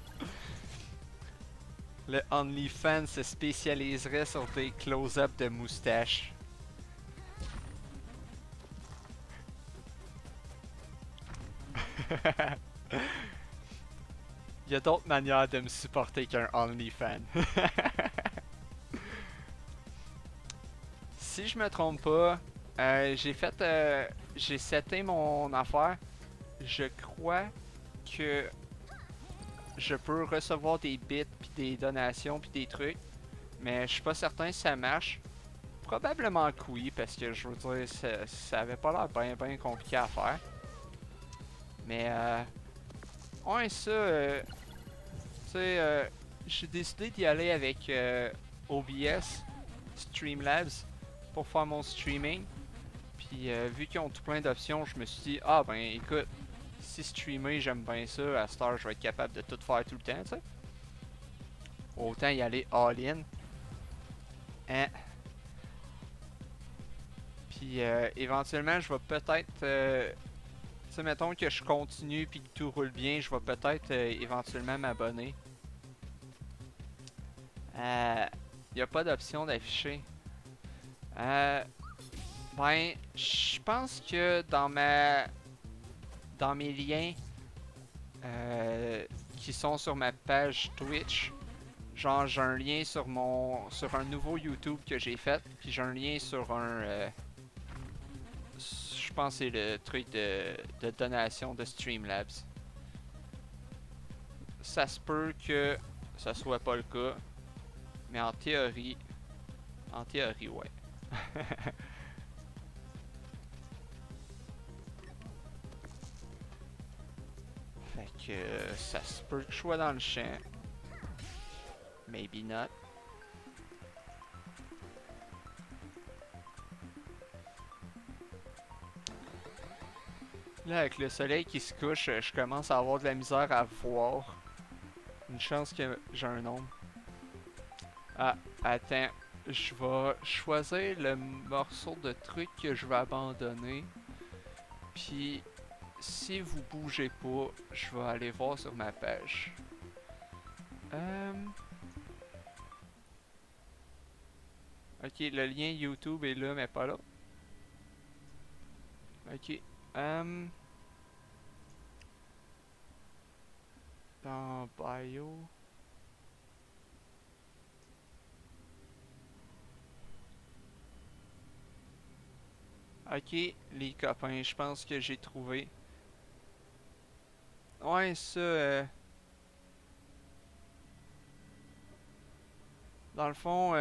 A: Le OnlyFans se spécialiserait sur des close-ups de moustaches. Il y a d'autres manières de me supporter qu'un OnlyFans. Si je me trompe pas, j'ai seté mon affaire. Je crois que je peux recevoir des bits, puis des donations, puis des trucs. Mais je suis pas certain si ça marche. Probablement que oui, parce que je veux dire, ça avait pas l'air bien compliqué à faire. Mais ouais, ça, tu sais, j'ai décidé d'y aller avec OBS, Streamlabs, pour faire mon streaming. Puis vu qu'ils ont tout plein d'options, je me suis dit, ah ben écoute, si streamer j'aime bien ça, à cette heure je vais être capable de tout faire tout le temps, tu sais. Autant y aller all-in. Hein. Puis éventuellement je vais peut-être, tu sais, mettons que je continue puis que tout roule bien, je vais peut-être éventuellement m'abonner. Y a pas d'option d'afficher. Ben, je pense que dans mes liens qui sont sur ma page Twitch, genre j'ai un lien sur un nouveau YouTube que j'ai fait, puis j'ai un lien sur je pense que c'est le truc de donation de Streamlabs. Ça se peut que ça soit pas le cas, mais en théorie ouais. Fait que ça se peut que je sois dans le champ. Maybe not. Là, avec le soleil qui se couche, je commence à avoir de la misère à voir. Une chance que j'ai un ombre. Ah, attends. Je vais choisir le morceau de truc que je vais abandonner. Puis, si vous bougez pas, je vais aller voir sur ma page. Ok, le lien YouTube est là, mais pas là. Ok. Dans Bio. Ok, les copains, je pense que j'ai trouvé. Ouais, ça, dans le fond,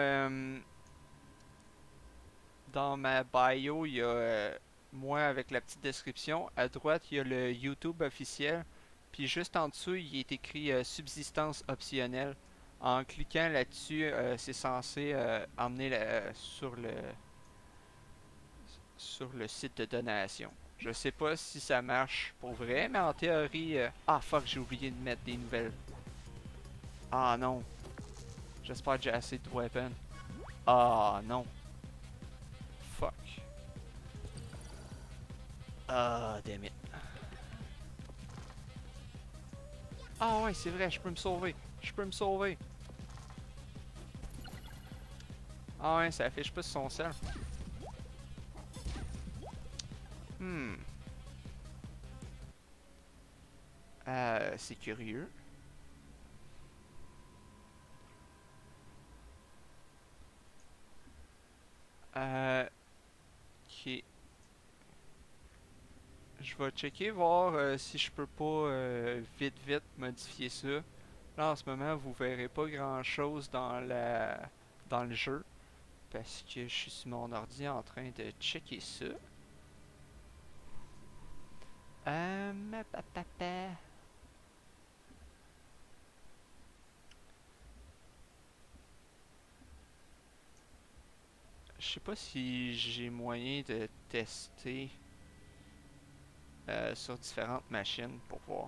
A: dans ma bio, il y a moi avec la petite description. À droite, il y a le YouTube officiel. Puis juste en dessous, il est écrit subsistance optionnelle. En cliquant là-dessus, c'est censé emmener sur le site de donation. Je sais pas si ça marche pour vrai, mais en théorie... Ah fuck, j'ai oublié de mettre des nouvelles. Ah non. J'espère que j'ai assez de weapons. Ah non. Fuck. Ah, damn it. Ah ouais, c'est vrai, je peux me sauver. Je peux me sauver. Ah ouais, ça affiche pas sur son sel. Hmm. C'est curieux. Ok. Je vais checker voir si je peux pas vite modifier ça. Là en ce moment vous verrez pas grand chose dans le jeu. Parce que je suis sur mon ordi en train de checker ça. Papa. Je sais pas si j'ai moyen de tester sur différentes machines pour voir.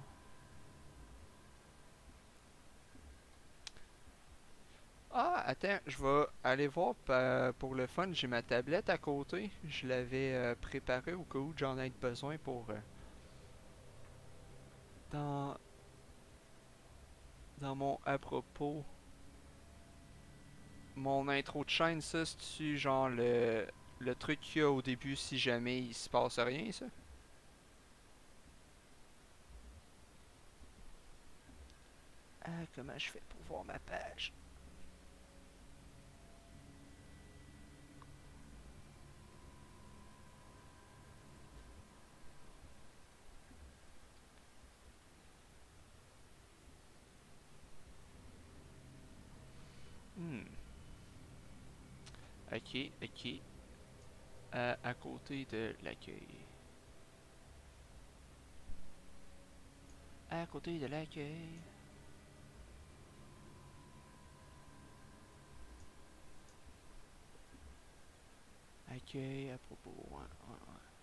A: Ah, attends, je vais aller voir pour le fun. J'ai ma tablette à côté. Je l'avais préparée au cas où j'en ai besoin pour dans dans mon à propos. Mon intro de chaîne, ça, c'est-tu genre le truc qu'il y a au début si jamais il se passe rien, ça? Ah, comment je fais pour voir ma page? Hmm. Ok, ok. À côté de l'accueil. À côté de l'accueil. Accueil à propos. Ouais, ouais,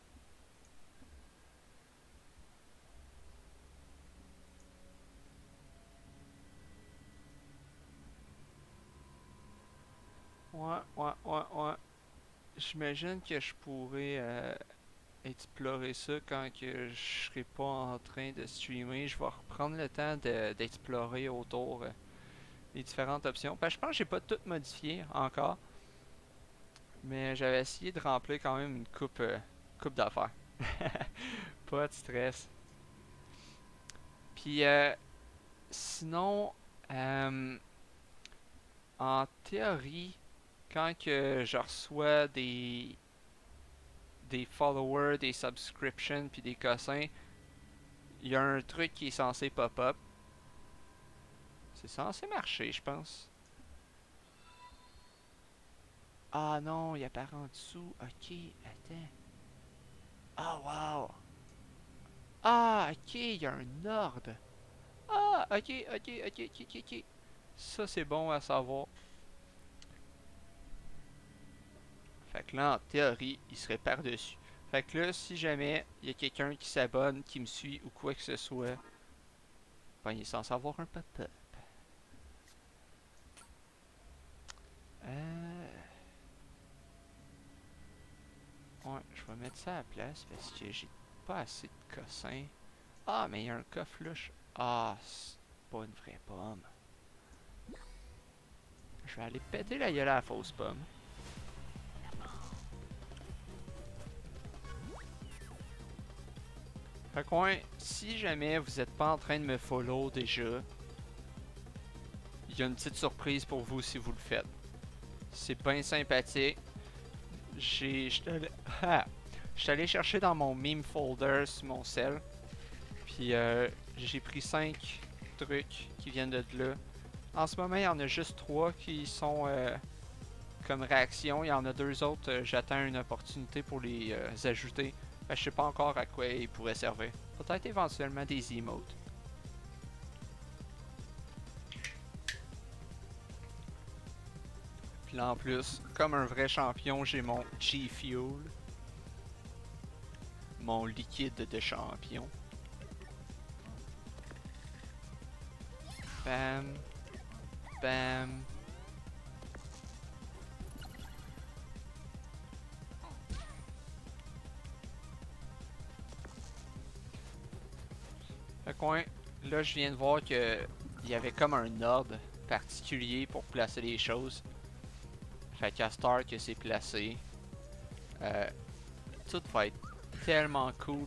A: ouais. Ouais, ouais, ouais, ouais. J'imagine que je pourrais explorer ça quand que je serai pas en train de streamer. Je vais reprendre le temps d'explorer autour les différentes options. Parce que je pense que j'ai pas tout modifié encore. Mais j'avais essayé de remplir quand même une coupe d'affaires. Pas de stress. Puis sinon, euh, en théorie, quand que je reçois des followers, des subscriptions, puis des cossins, il y a un truc qui est censé pop-up. C'est censé marcher, je pense. Ah non, il apparaît en dessous. Ok, attends. Ah, wow. Ah, ok, il y a un ordre. Ah, ok. Ça, c'est bon à savoir. Fait que là, en théorie, il serait par-dessus. Fait que là, si jamais il y a quelqu'un qui s'abonne, qui me suit ou quoi que ce soit, ben, il est censé avoir un pop-up. Ouais, je vais mettre ça à la place parce que j'ai pas assez de cossins. Ah, mais il y a un coffre louche. Ah, c'est pas une vraie pomme. Je vais aller péter la gueule à la fausse pomme. Fait que ouais, si jamais vous êtes pas en train de me follow déjà, il y a une petite surprise pour vous si vous le faites. C'est bien sympathique. J'étais allé chercher dans mon meme folder sur mon cell. Puis j'ai pris 5 trucs qui viennent de là. En ce moment, il y en a juste 3 qui sont comme réaction. Il y en a 2 autres, j'attends une opportunité pour les ajouter. Je sais pas encore à quoi ils pourraient servir. Peut-être éventuellement des emotes. Puis là en plus, comme un vrai champion, j'ai mon G-Fuel. Mon liquide de champion. Bam. Bam. Ouais, là je viens de voir que il y avait comme un ordre particulier pour placer les choses. Fait qu'à cette heure que c'est placé, euh, tout va être tellement cool.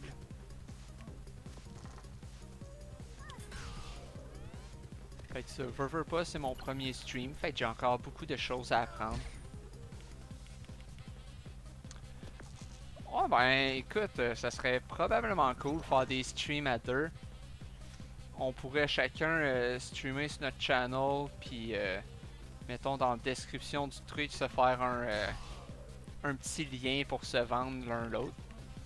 A: Fait que ça, veux pas, c'est mon premier stream, fait que j'ai encore beaucoup de choses à apprendre. Oh ben écoute, ça serait probablement cool de faire des streams à deux. On pourrait chacun streamer sur notre channel, puis mettons dans la description du truc se faire un petit lien pour se vendre l'un l'autre.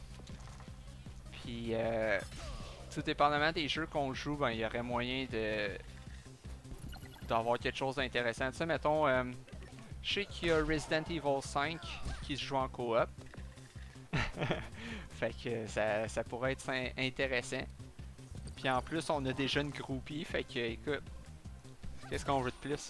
A: Puis tout dépendamment des jeux qu'on joue, ben il y aurait moyen d'avoir quelque chose d'intéressant. Tu sais, mettons, je sais qu'il y a Resident Evil 5 qui se joue en coop. Fait que ça pourrait être intéressant. Puis en plus, on a déjà une groupie, fait que écoute, qu'est-ce qu'on veut de plus?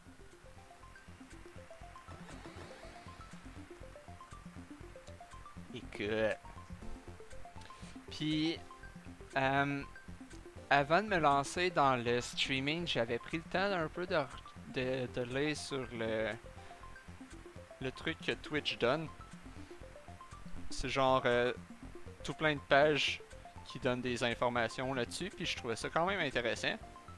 A: Écoute. Puis, avant de me lancer dans le streaming, j'avais pris le temps un peu de lire sur le truc que Twitch donne. C'est genre tout plein de pages qui donnent des informations là-dessus, puis je trouvais ça quand même intéressant.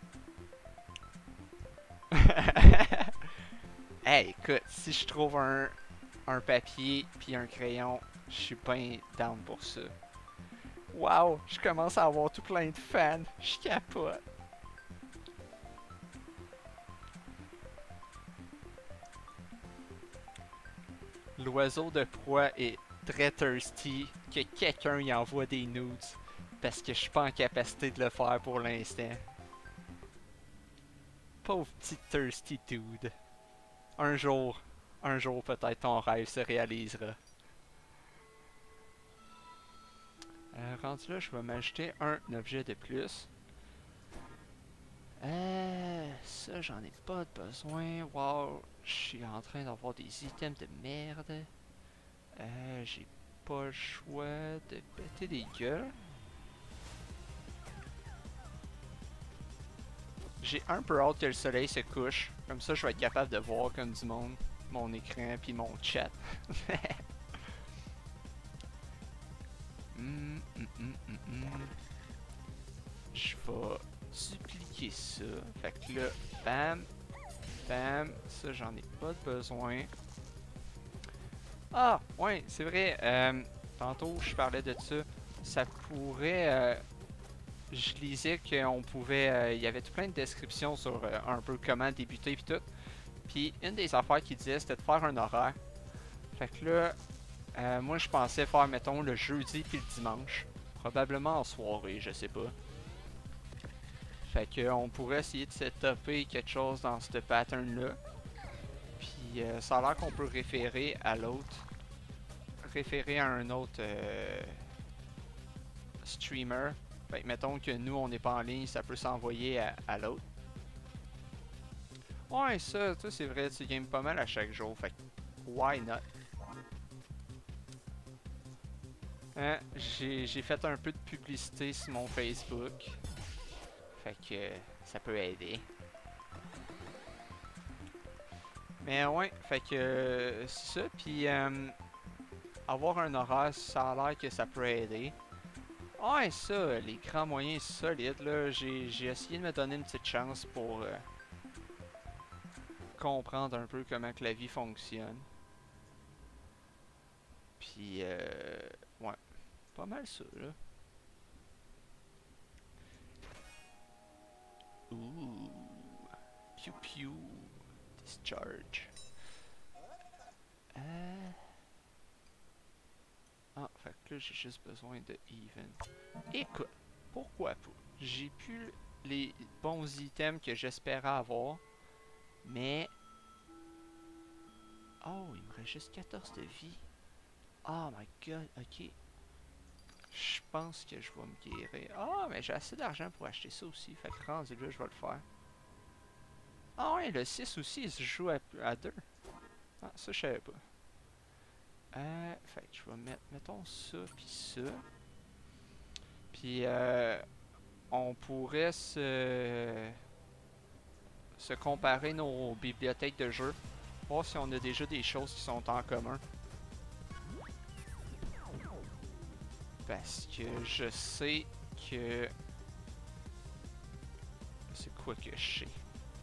A: Hey, écoute, si je trouve un papier puis un crayon, je suis bien down pour ça. Wow, je commence à avoir tout plein de fans, je capote. L'oiseau de proie est très thirsty que quelqu'un y envoie des nudes parce que je suis pas en capacité de le faire pour l'instant. Pauvre petit thirsty dude. Un jour peut-être ton rêve se réalisera. Rendu là, je vais m'acheter un objet de plus. Ça j'en ai pas besoin. Wow, je suis en train d'avoir des items de merde. J'ai pas le choix de péter des gueules. J'ai un peu hâte que le soleil se couche. Comme ça, je vais être capable de voir comme du monde mon écran puis mon chat. Je vais dupliquer ça. Fait que là, bam, bam, ça j'en ai pas besoin. Ah, ouais, c'est vrai. Tantôt, je parlais de ça. Ça pourrait. Je lisais qu'on pouvait. Il y avait tout plein de descriptions sur un peu comment débuter et tout. Puis une des affaires qu'il disait, c'était de faire un horaire. Fait que là, moi je pensais faire, mettons, le jeudi puis le dimanche. Probablement en soirée, je sais pas. Fait que on pourrait essayer de setuper quelque chose dans ce pattern-là. Puis ça a l'air qu'on peut référer à l'autre. Référer à un autre streamer. Fait que mettons que nous on n'est pas en ligne, ça peut s'envoyer à l'autre. Ouais, ça, c'est vrai, tu games pas mal à chaque jour. Fait que, why not? Hein, j'ai fait un peu de publicité sur mon Facebook. Fait que ça peut aider. Mais ouais, fait que c'est ça. Puis avoir un horaire, ça a l'air que ça peut aider. Ouais, ça, les grands moyens solides, là, j'ai essayé de me donner une petite chance pour comprendre un peu comment que la vie fonctionne. Puis, ouais, pas mal ça, là. Ouh, pew pew, discharge. Ah, fait que là, j'ai juste besoin de even. Écoute, pourquoi pas? J'ai plus les bons items que j'espérais avoir. Mais... Oh, il me reste juste 14 de vie. Oh my god, ok. Je pense que je vais me guérir. Ah, mais j'ai assez d'argent pour acheter ça aussi. Fait que rendu là, je vais le faire. Ah ouais, le 6 aussi, il se joue à 2. Ah, ça, je savais pas. Fait que je vais mettre, mettons ça, puis ça. Puis, on pourrait se comparer nos bibliothèques de jeux. Voir si on a déjà des choses qui sont en commun. Parce que je sais que... C'est quoi que je sais?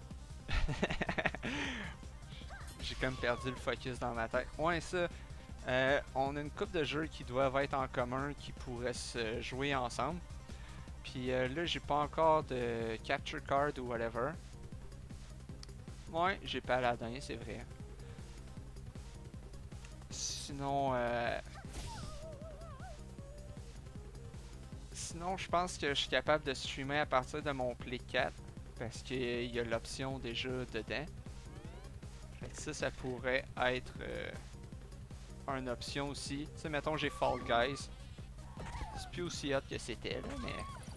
A: J'ai comme perdu le focus dans ma tête. Ouais, ça. On a une couple de jeux qui doivent être en commun, qui pourraient se jouer ensemble. Puis là, j'ai pas encore de capture card ou whatever. Ouais, j'ai Paladin, c'est vrai. Sinon, sinon, je pense que je suis capable de streamer à partir de mon Play 4 parce qu'il y a l'option déjà dedans. Fait que ça pourrait être une option aussi. Tu sais, mettons, j'ai Fall Guys. C'est plus aussi hot que c'était, là, mais...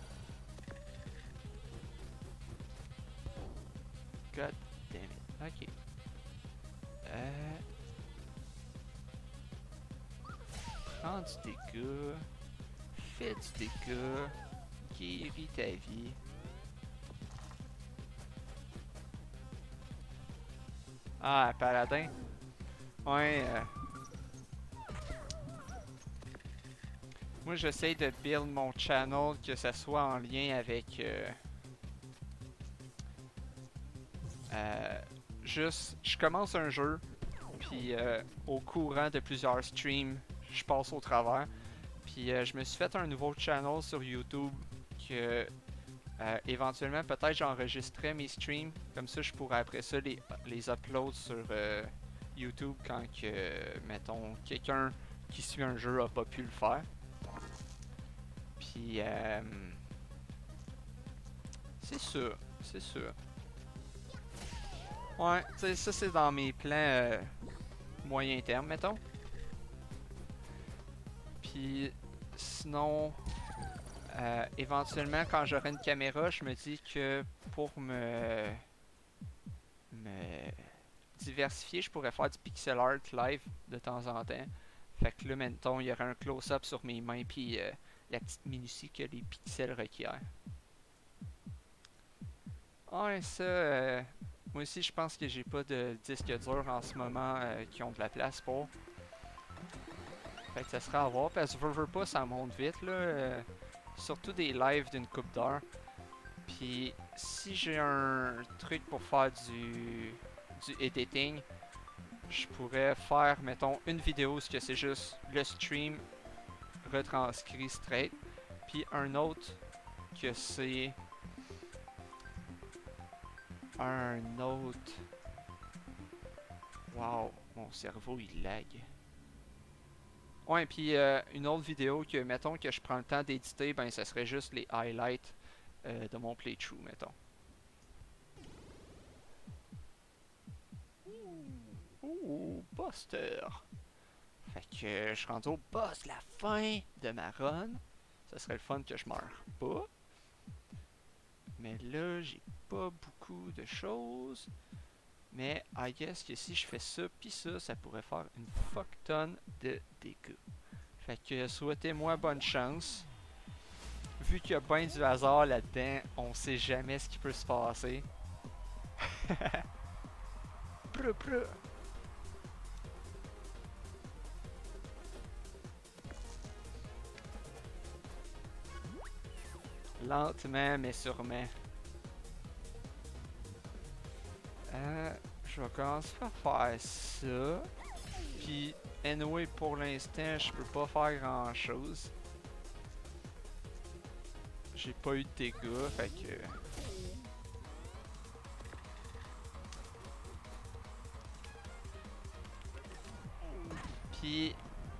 A: God damn it. Ok. Prends du dégât. Fais du dégât. Guéris ta vie. Ah, Paladin. Ouais. Moi, j'essaie de build mon channel, que ça soit en lien avec... juste, je commence un jeu, puis au courant de plusieurs streams, je passe au travers. Puis je me suis fait un nouveau channel sur YouTube que éventuellement peut-être j'enregistrerai mes streams. Comme ça je pourrais après ça les upload sur YouTube quand que, mettons, quelqu'un qui suit un jeu a pas pu le faire. Puis c'est ça, c'est ça. Ouais, tu sais, ça c'est dans mes plans moyen terme, mettons. Puis sinon, éventuellement quand j'aurai une caméra, je me dis que pour me diversifier, je pourrais faire du pixel art live de temps en temps. Fait que là, mettons, il y aurait un close-up sur mes mains puis la petite minutie que les pixels requièrent. Ouais, ça, moi aussi je pense que j'ai pas de disque dur en ce moment qui ont de la place pour. Fait que ça sera à voir, parce que veux pas, ça monte vite là. Surtout des lives d'une coupe d'heure. Puis si j'ai un truc pour faire du editing, je pourrais faire, mettons, une vidéo ce que c'est juste le stream retranscrit straight. Puis un autre que c'est un autre... Wow, mon cerveau il lag. Ouais, puis une autre vidéo que, mettons, que je prends le temps d'éditer, ben ça serait juste les highlights de mon playthrough, mettons. Ouh, Buster! Fait que je suis rendu au boss, la fin de ma run. Ça serait le fun que je meure pas. Mais là, j'ai pas beaucoup de choses. Mais I guess que si je fais ça pis ça pourrait faire une fuck tonne de dégâts. Fait que souhaitez-moi bonne chance. Vu qu'il y a bien du hasard là-dedans, on sait jamais ce qui peut se passer. Prou, prou. Lentement mais sûrement. Je vais commencer par faire ça. Puis, anyway, pour l'instant, je peux pas faire grand chose. J'ai pas eu de dégâts, fait que... Puis,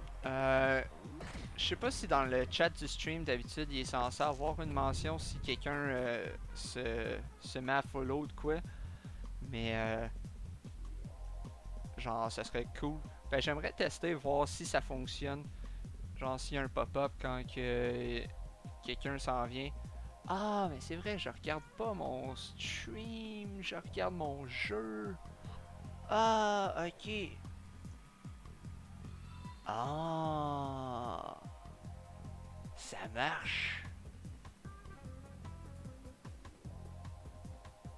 A: je sais pas si dans le chat du stream, d'habitude, il est censé avoir une mention si quelqu'un se met à follow de quoi. Mais, genre, ça serait cool. Ben, j'aimerais tester, voir si ça fonctionne. Genre, s'il y a un pop-up quand que quelqu'un s'en vient. Ah, mais c'est vrai, je regarde pas mon stream, je regarde mon jeu. Ah, ok. Ah, ça marche.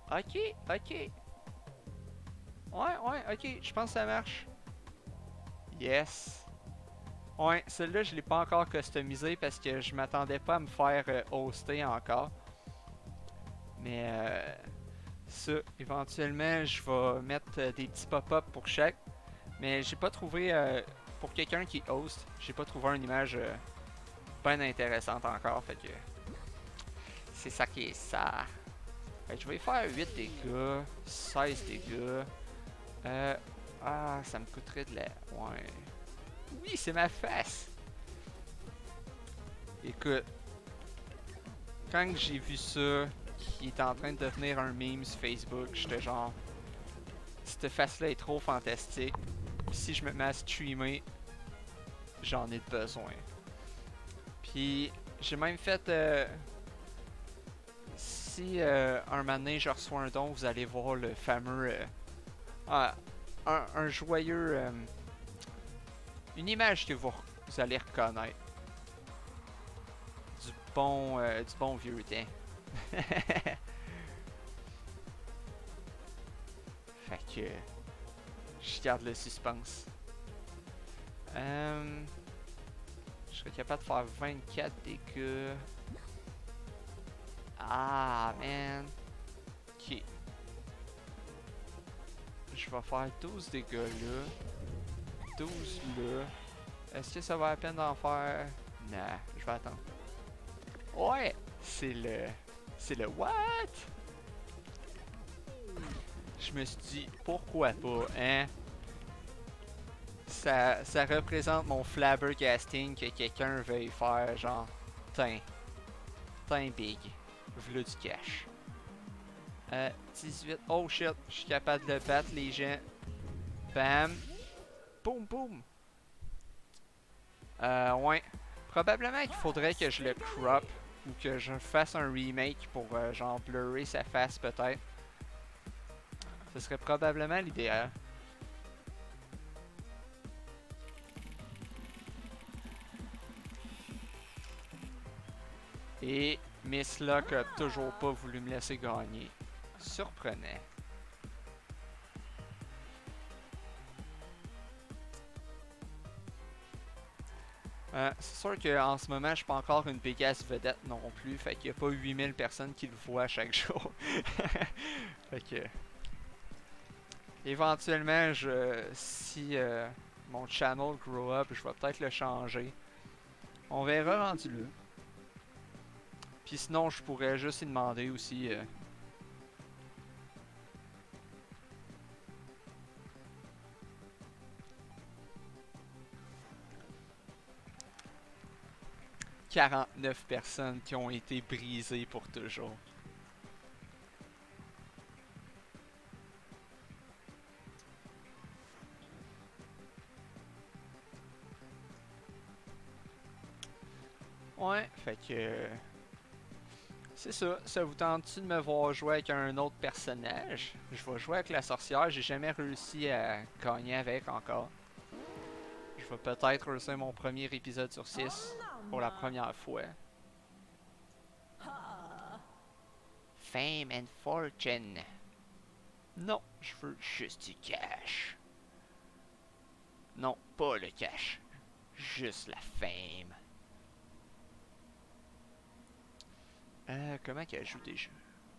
A: Ok, ok. Ouais, ok, je pense que ça marche. Yes. Ouais, celle-là, je l'ai pas encore customisée parce que je m'attendais pas à me faire hoster encore. Mais ça, éventuellement, je vais mettre des petits pop-up pour chaque. Mais j'ai pas trouvé, pour quelqu'un qui host, j'ai pas trouvé une image bien intéressante encore. Fait que c'est ça qui est ça. Fait que je vais y faire 8 dégâts, 16 dégâts. Ça me coûterait de la... Ouais. Oui, c'est ma face! Écoute, quand j'ai vu ça, qui est en train de devenir un meme sur Facebook, j'étais genre... Cette face-là est trop fantastique. Pis si je me mets à streamer, j'en ai besoin. Puis j'ai même fait... si un moment donné je reçois un don, vous allez voir le fameux... un joyeux... une image que vous allez reconnaître. Du bon vieux temps. Fait que... Je garde le suspense. Je serais capable de faire 24 dégâts. Ah, man. Ok. Je vais faire 12 dégâts là. 12 là. Est-ce que ça va la peine d'en faire? Nah, je vais attendre. Ouais! C'est le... C'est le what? Je me suis dit, pourquoi pas, hein? Ça représente mon flabbergasting que quelqu'un veuille faire, genre... Tiens. Tiens, big. V'là du cash. 18. Oh shit, je suis capable de le battre, les gens. Bam. Boum, boum. Ouais. Probablement qu'il faudrait que je le crop ou que je fasse un remake pour genre blurrer sa face peut-être. Ce serait probablement l'idéal. Et Miss Luck a toujours pas voulu me laisser gagner. Surprenant. C'est sûr qu'en ce moment, je suis pas encore une Pégase vedette non plus. Fait qu'il n'y a pas 8000 personnes qui le voient chaque jour. Fait que... Éventuellement, si mon channel grow up, je vais peut-être le changer. On verra rendu là. Puis sinon, je pourrais juste y demander aussi... « 49 personnes qui ont été brisées pour toujours. » Ouais, fait que... C'est ça, ça vous tente-tu de me voir jouer avec un autre personnage? Je vais jouer avec la sorcière, j'ai jamais réussi à gagner avec encore. Je vais peut-être réussir mon premier épisode sur 6 pour la première fois. Fame and fortune. Non, je veux juste du cash. Non, pas le cash. Juste la fame. Comment qu'elle joue déjà?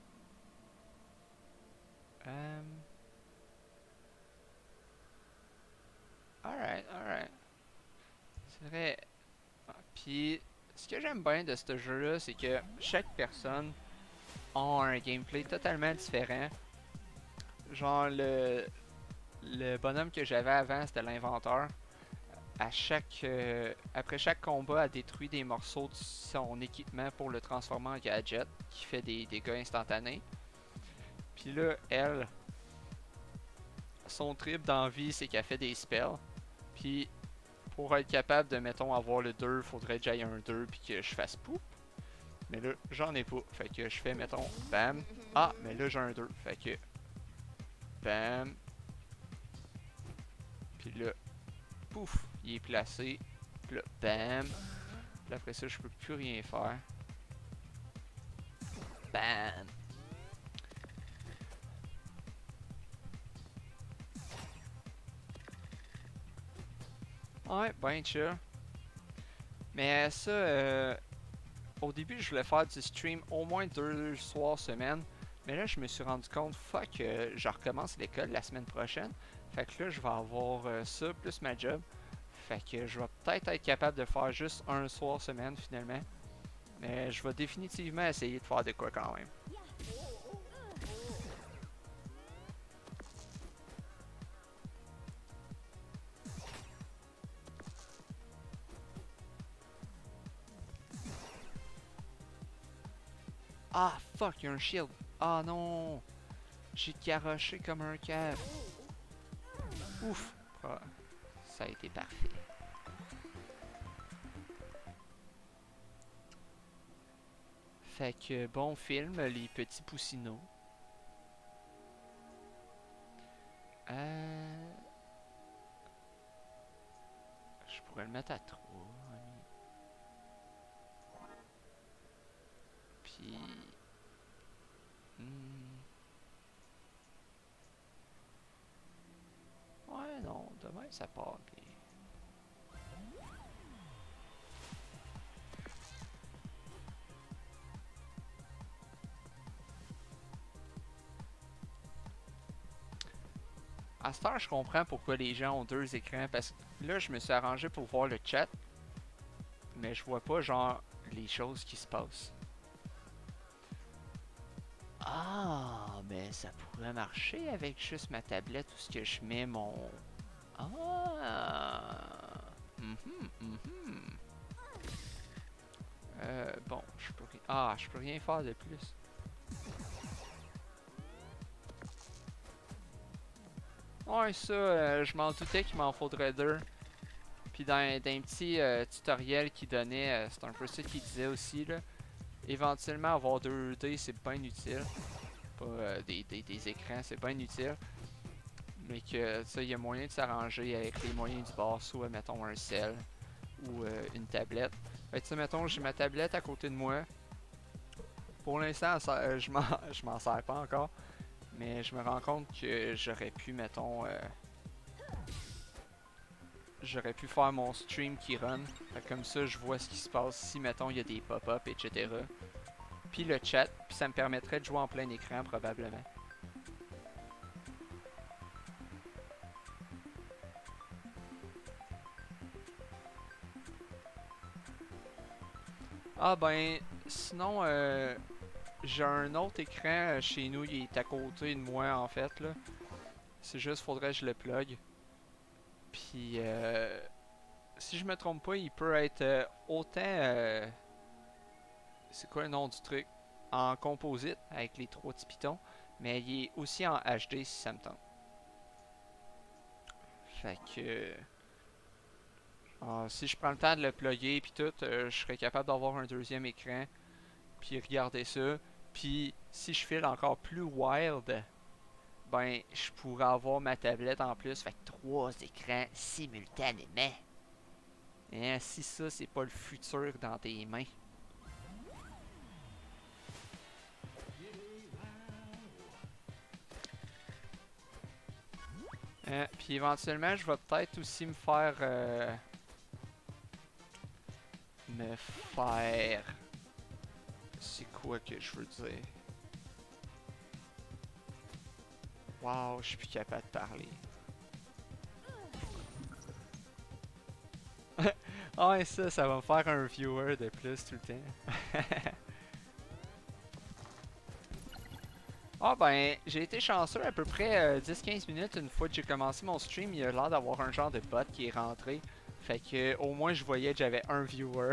A: Alright. C'est vrai. Puis, ce que j'aime bien de ce jeu-là, c'est que chaque personne a un gameplay totalement différent. Genre, le bonhomme que j'avais avant, c'était l'inventeur. Après chaque combat, elle détruit des morceaux de son équipement pour le transformer en gadget, qui fait des dégâts instantanés. Puis là, elle, son trip d'envie, c'est qu'elle fait des spells. Puis, pour être capable de, mettons, avoir le 2, faudrait que j'aille un 2 puis que je fasse poup. Mais là, j'en ai pas. Fait que je fais, mettons, bam. Ah, mais là, j'ai un 2. Fait que, bam. Puis là, pouf, il est placé. Puis là, bam. Puis après ça, je peux plus rien faire. Bam. Ouais, ben chill. Mais ça, au début, je voulais faire du stream au moins 2 soirs semaine. Mais là, je me suis rendu compte, fuck, je recommence l'école la semaine prochaine. Fait que là, je vais avoir ça plus ma job. Fait que je vais peut-être être capable de faire juste un soir semaine finalement. Mais je vais définitivement essayer de faire de quoi quand même. Ah fuck, il y a un shield. Ah non, j'ai garoché comme un cave. Ouf, ah, ça a été parfait. Fait que bon film, les petits poussinots. Je pourrais le mettre à 3. Puis... Ouais, non, demain ça part bien. À cette heure, je comprends pourquoi les gens ont 2 écrans, parce que là, je me suis arrangé pour voir le chat, mais je vois pas, genre, les choses qui se passent. Ah, mais ça pourrait marcher avec juste ma tablette où ce que je mets mon... Ah, bon, je peux rien... Ah, je peux rien faire de plus. Ouais, ça, je m'en doutais qu'il m'en faudrait 2. Puis dans un petit tutoriel qu'il donnait, c'est un peu ça qu'il disait aussi, là. Éventuellement, avoir 2D, c'est bien utile. Pas des écrans, c'est bien utile. Mais que, ça, il y a moyen de s'arranger avec les moyens du bord, soit, mettons, un cell ou une tablette. Fait que, ça, mettons, j'ai ma tablette à côté de moi. Pour l'instant, je m'en sers pas encore. Mais je me rends compte que j'aurais pu, mettons... j'aurais pu faire mon stream qui run. Fait comme ça, je vois ce qui se passe si, mettons, il y a des pop-up, etc. Puis le chat, puis ça me permettrait de jouer en plein écran, probablement. Ah ben, sinon, j'ai un autre écran chez nous, il est à côté de moi, en fait, là. C'est juste, faudrait que je le plug. Puis, si je me trompe pas, il peut être autant... c'est quoi le nom du truc? En composite, avec les 3 petits pitons. Mais il est aussi en HD, si ça me tente. Fait que... si je prends le temps de le plugger puis tout, je serais capable d'avoir un 2e écran. Puis regarder ça. Puis si je file encore plus wild, ben je pourrais avoir ma tablette en plus. Fait que 3 écrans simultanément. Et si ça, c'est pas le futur dans tes mains. Puis éventuellement, je vais peut-être aussi me faire... C'est quoi que je veux dire? Wow, je suis plus capable de parler. Ah, et ça va me faire un viewer de plus tout le temps. Ah ben, j'ai été chanceux à peu près 10-15 minutes une fois que j'ai commencé mon stream, il a l'air d'avoir un genre de bot qui est rentré. Fait que au moins je voyais que j'avais un viewer.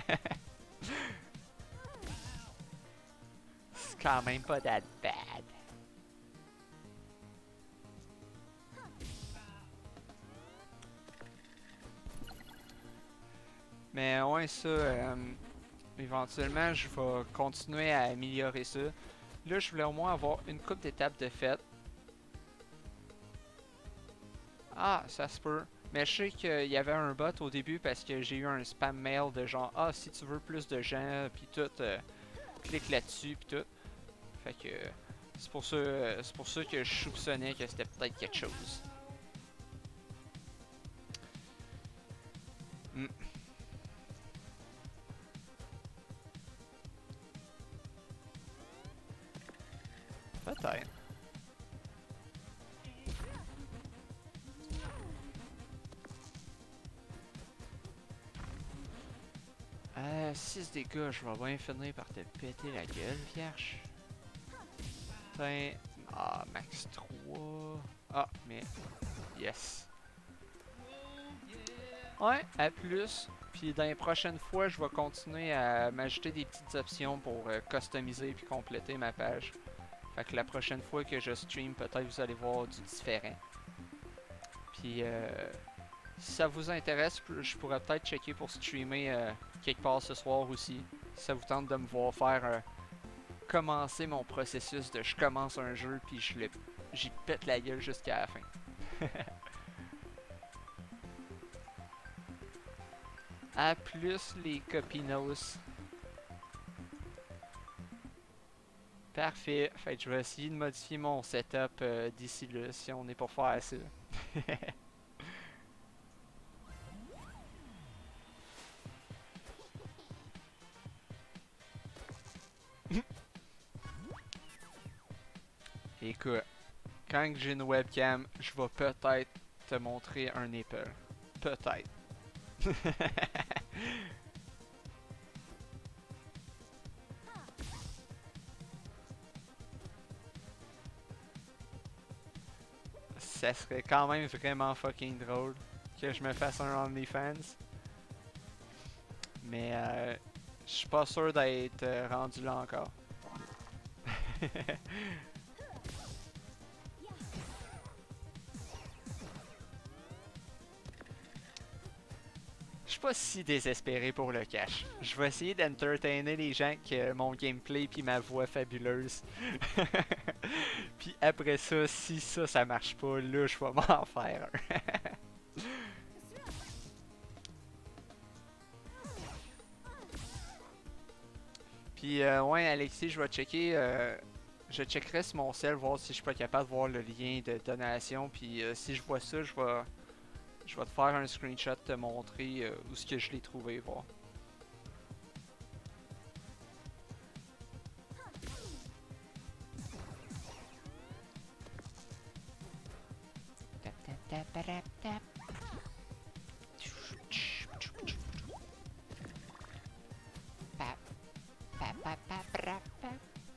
A: C'est quand même pas that bad. Mais ouais, ça, éventuellement, je vais continuer à améliorer ça. Là, je voulais au moins avoir une coupe d'étapes de fête. Ah, ça se peut. Mais je sais qu'il y avait un bot au début parce que j'ai eu un spam mail de genre, ah, si tu veux plus de gens, puis tout, clique là-dessus, puis tout. Fait que c'est pour ça que je soupçonnais que c'était peut-être quelque chose. Hmm. Peut-être. 6 dégâts, je vais bien finir par te péter la gueule, vierge. Putain. Ah, max 3. Ah, mais. Yes. Ouais, à plus. Puis dans les prochaines fois, je vais continuer à m'ajouter des petites options pour customiser puis compléter ma page. Fait que la prochaine fois que je stream, peut-être vous allez voir du différent. Puis si ça vous intéresse, je pourrais peut-être checker pour streamer quelque part ce soir aussi. Si ça vous tente de me voir faire commencer mon processus de je commence un jeu puis j'y pète la gueule jusqu'à la fin. À plus les copinos. Parfait. Fait que je vais essayer de modifier mon setup d'ici là si on est pour faire ça. Écoute, quand j'ai une webcam, je vais peut-être te montrer un nipple. Peut-être. Ça serait quand même vraiment fucking drôle que je me fasse un OnlyFans. Mais je suis pas sûr d'être rendu là encore. Je suis pas si désespéré pour le cash. Je vais essayer d'entertainer les gens avec mon gameplay puis ma voix fabuleuse. Puis après ça, si ça marche pas, là je vais m'en faire un. Puis ouais Alexis, je vais checker. Je checkerai sur mon cell voir si je suis pas capable de voir le lien de donation. Puis si je vois ça, je vais te faire un screenshot te montrer où ce que je l'ai trouvé voir. Tap tap tap tap tap. Pap pap pap pap pap pap.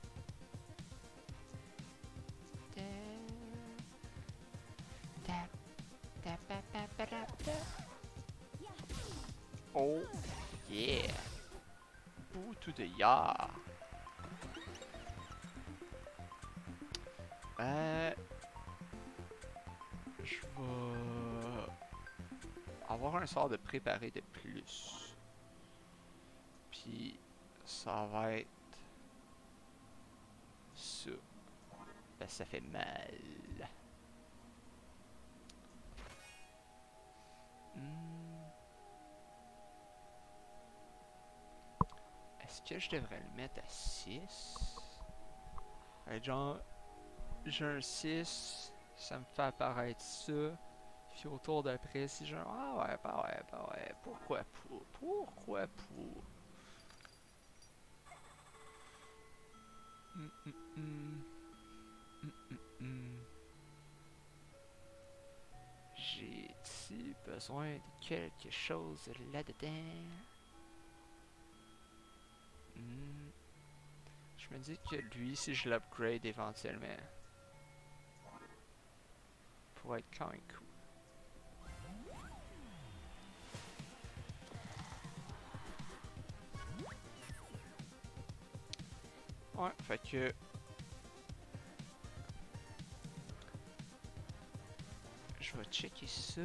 A: Tap tap tap tap tap tap. Oh yeah. Bout to the yard. Je vais avoir un sort de préparé de plus. Puis ça va être ça. Parce que ça fait mal. Est-ce que je devrais le mettre à 6? Genre, j'ai un 6, ça me fait apparaître ça. Puis autour d'après, si j'ai un... Ah ouais, bah ouais, pourquoi pas? Pourquoi pas? J'ai-tu besoin de quelque chose là-dedans? Je me dis que lui, si je l'upgrade éventuellement, pourrait être quand même cool. Ouais, fait que... Je vais checker ça.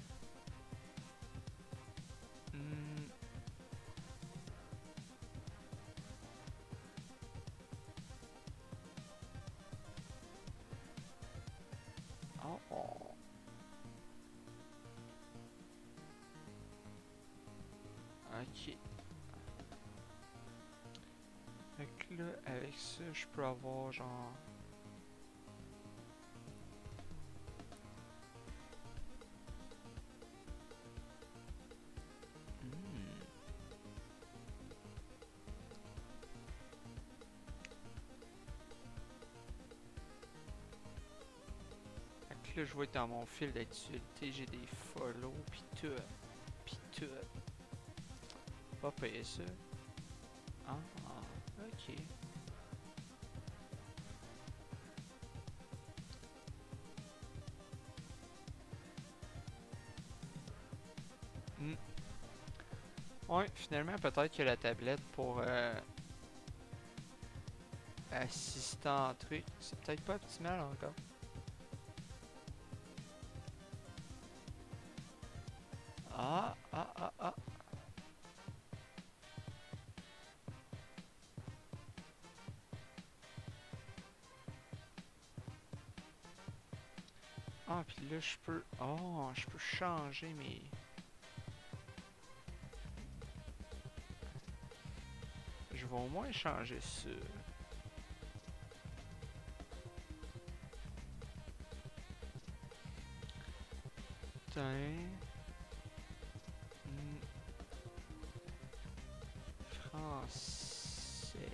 A: Oh. Ok. Fait que là, avec ça, je peux avoir genre... là, je vois que dans mon fil d'actualité, j'ai des follow, pis tout. Pis tout. Pas payer ça. Ah, ok. Hmm. Ouais, finalement, peut-être que la tablette pour assistant truc, c'est peut-être pas optimal encore. Ah, ah, ah, ah. Ah, puis là, je peux... Oh, je peux changer mes... Je vais au moins changer ça. Putain. Hmm. Français.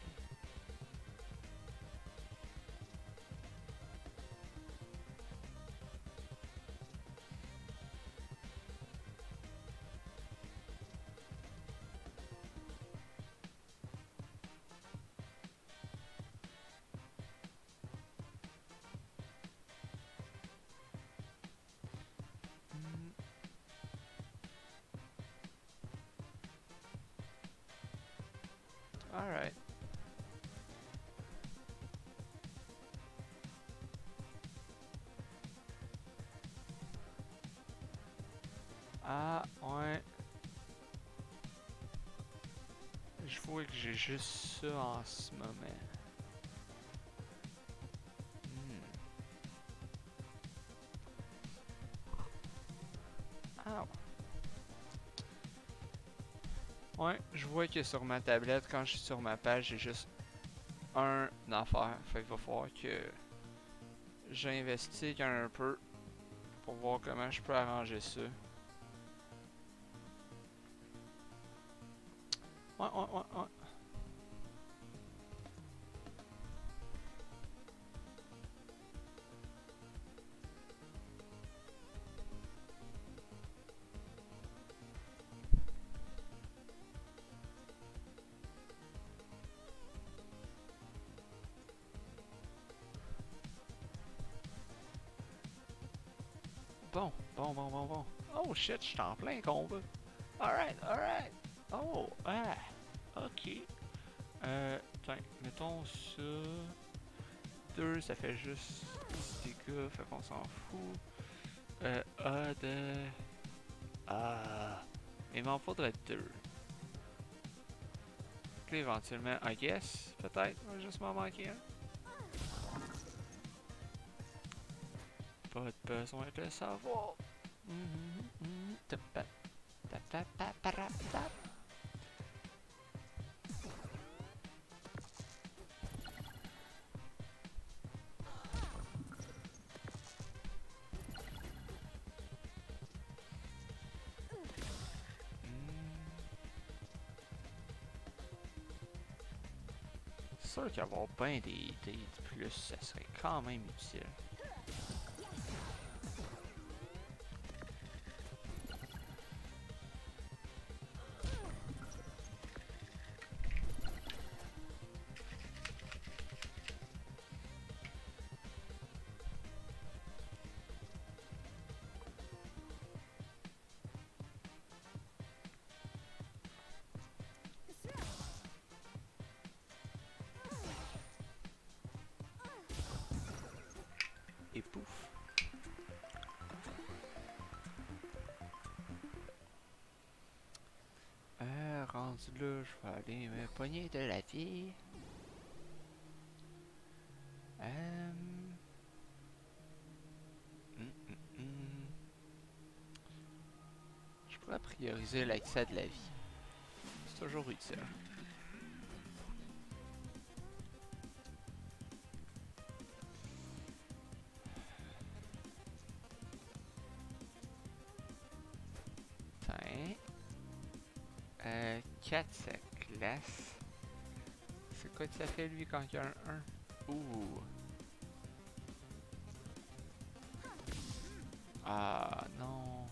A: Hmm. Alright. Ah, ouais. Je vois que j'ai juste ça en ce moment. Hmm. Ah, ouais, je vois que sur ma tablette, quand je suis sur ma page, j'ai juste un affaire. Fait qu'il va falloir que j'investigue un peu pour voir comment je peux arranger ça. Ouais, ouais, ouais, ouais. Bon, bon, bon, bon, bon. Oh shit, je suis en plein combat. Alright, alright. Oh, ah, ok. Tiens, mettons ça. 2, ça fait juste 10 dégâts, fait qu'on s'en fout. A de... Ah, il m'en faudrait 2. Là, éventuellement, I guess, peut-être, va juste m'en manquer un. Pas de besoin de savoir. C'est sûr qu'avoir ben des plus, ça serait quand même utile. Et pouf. Rendu là, je vais aller me pogner de la vie. Je pourrais prioriser l'accès de la vie. C'est toujours utile. Tiens. 4 ça classe. C'est quoi que ça fait lui quand il y a un 1? Ouh. Ah non.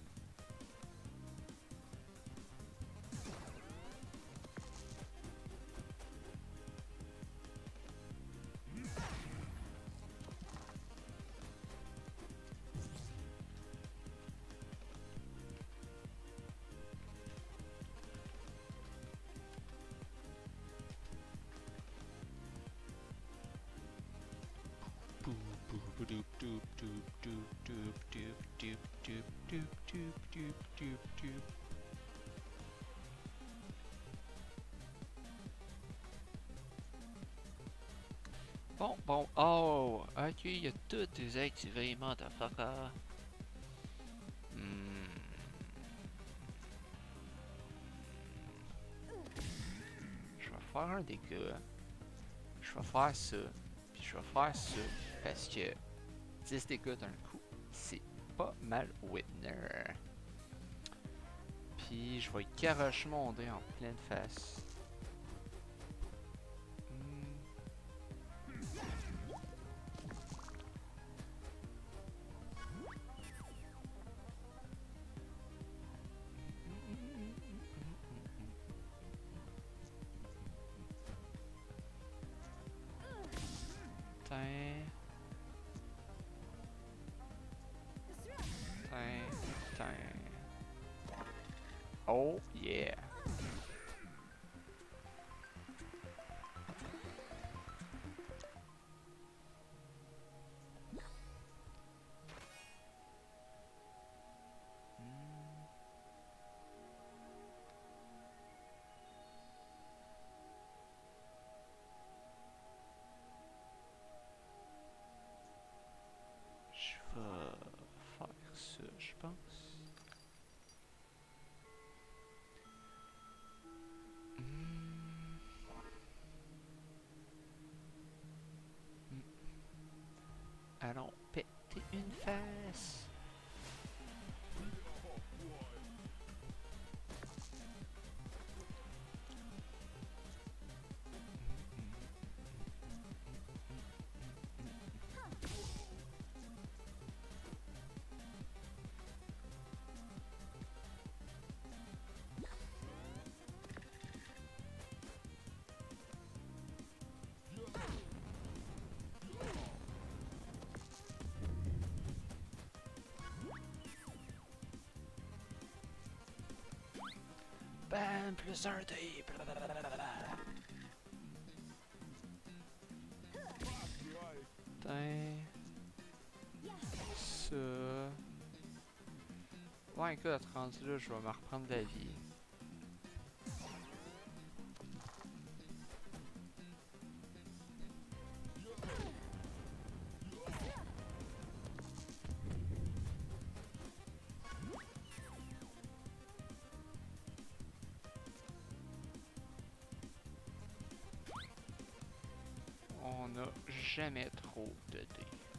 A: Bon, bon, oh, ok, il a tout désactivé, motherfucker. Hmm. Je vais faire un dégât. Je vais faire ça. Puis je vais faire ça. Parce que 10 dégâts d'un coup, c'est pas mal winner. Puis je vais garocher mon dé en pleine face. Tain. Tain. Tain. Oh yeah. Je vais faire ça, je pense. Allons péter une face. Bam, plus un dé. Putain. Ça. Ouais, écoute, rendu là, je vais me reprendre la vie. On n'a jamais trop de dés.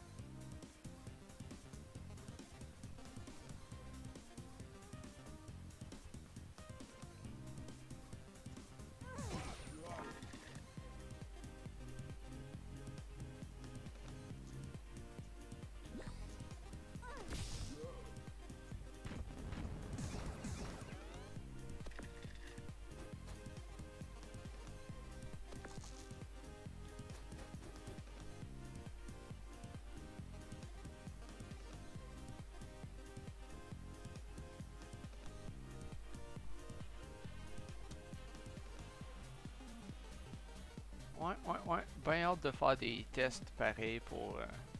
A: Ouais. Ben hâte de faire des tests pareils pour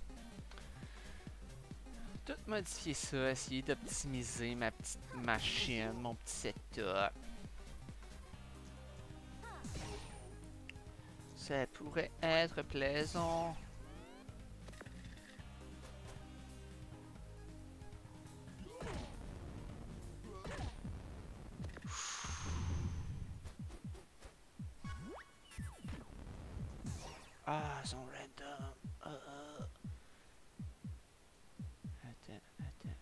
A: tout modifier ça, essayer d'optimiser ma petite machine, mon petit setup. Ça pourrait être plaisant. Ah, ils sont random. Attends.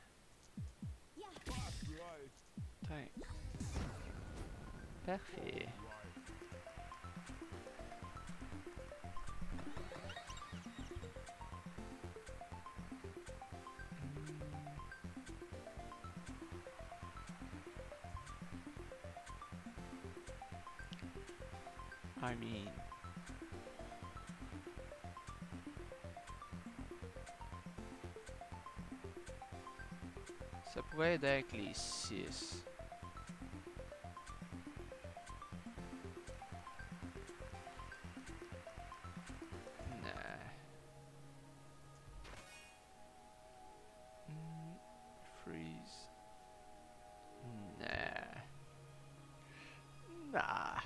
A: Tiens. Parfait. I mean. Ça pourrait aider avec les 6. Freeze. Nah. Nah.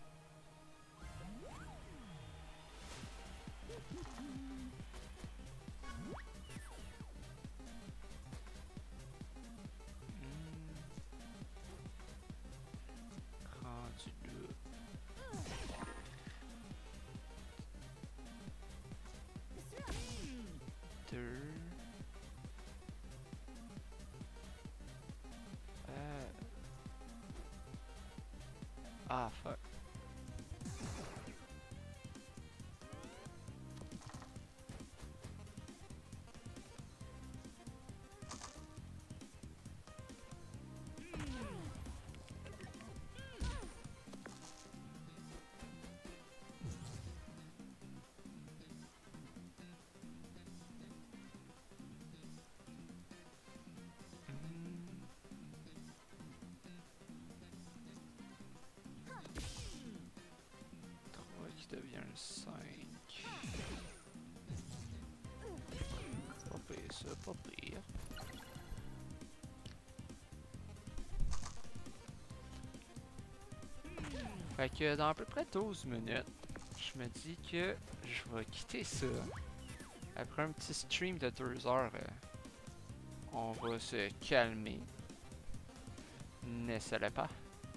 A: Rendu là. Deux. Ah, fuck. Qui devient un 5. Pas pire ça, pas pire. Fait que dans à peu près 12 minutes, je me dis que je vais quitter ça. Après un petit stream de 2 heures, on va se calmer. N'est-ce pas?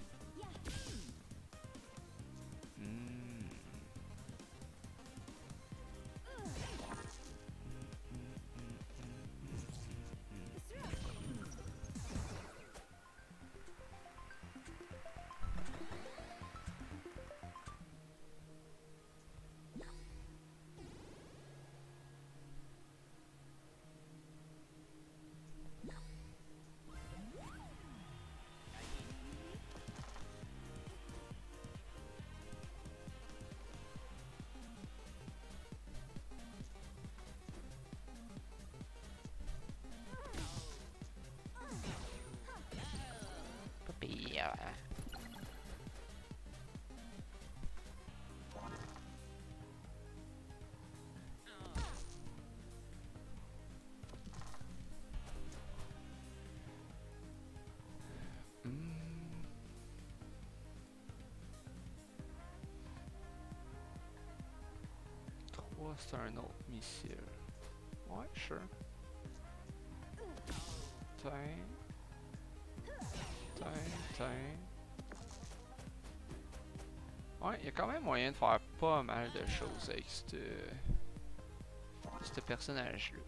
A: Pas pire. C'est un autre missile. Ouais, sure. Tiens. Ouais, il y a quand même moyen de faire pas mal de choses avec ce personnage-là.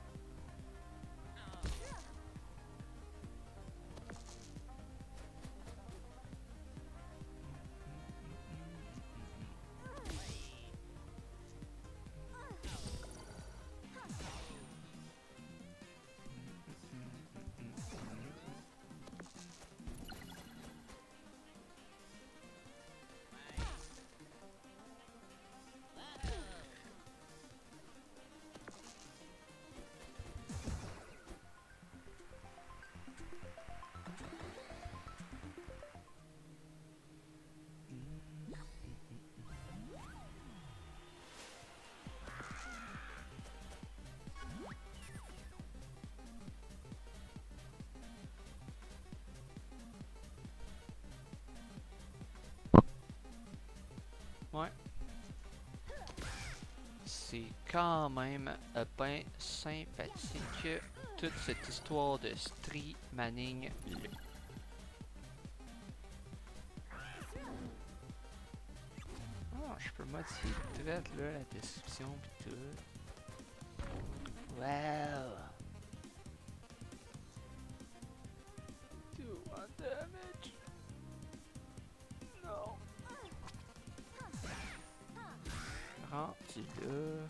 A: Ouais. C'est quand même bien sympathique toute cette histoire de streaming là. Oh, je peux modifier direct là la description pis tout. Wow. Do one damage. Non. Rendu là.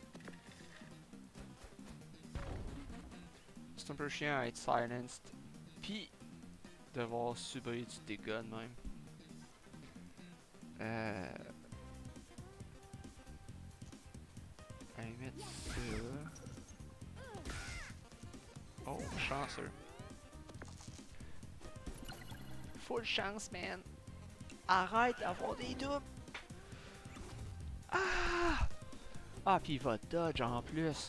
A: C'est un peu chiant à être silenced Pis devoir subir du dégât de même. Allez mettre ça. Oh, chanceux. Full chance, man. Arrête d'avoir des doubles. Ah! Ah, pis il va dodge en plus.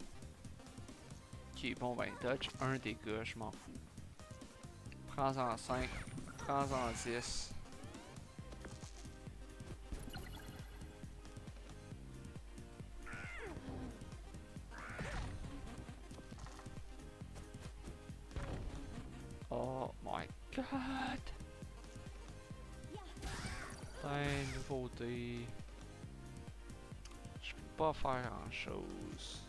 A: Ok, bon ben, dodge un dégât, je m'en fous. Prends-en 5, prends-en 10. Oh my god! Plein de nouveautés. Je peux pas faire grand chose.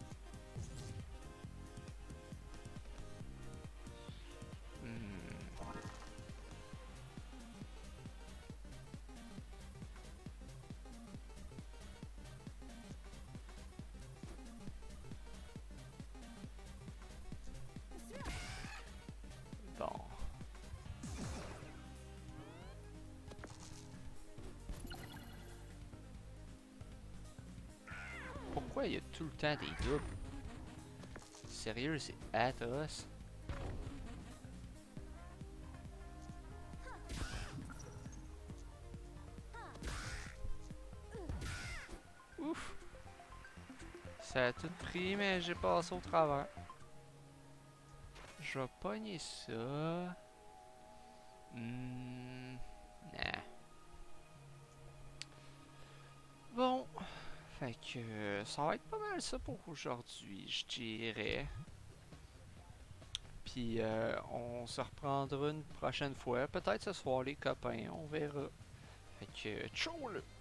A: Bon. Pourquoi il y a tout le temps des doubles? Sérieux, c'est atroce. Ouf! Ça a tout pris, mais j'ai passé au travers. Je vais pogner ça. Nah. Bon. Fait que ça va être pas mal ça pour aujourd'hui, je dirais. Puis on se reprendra une prochaine fois. Peut-être ce soir les copains, on verra. Fait que ciao là!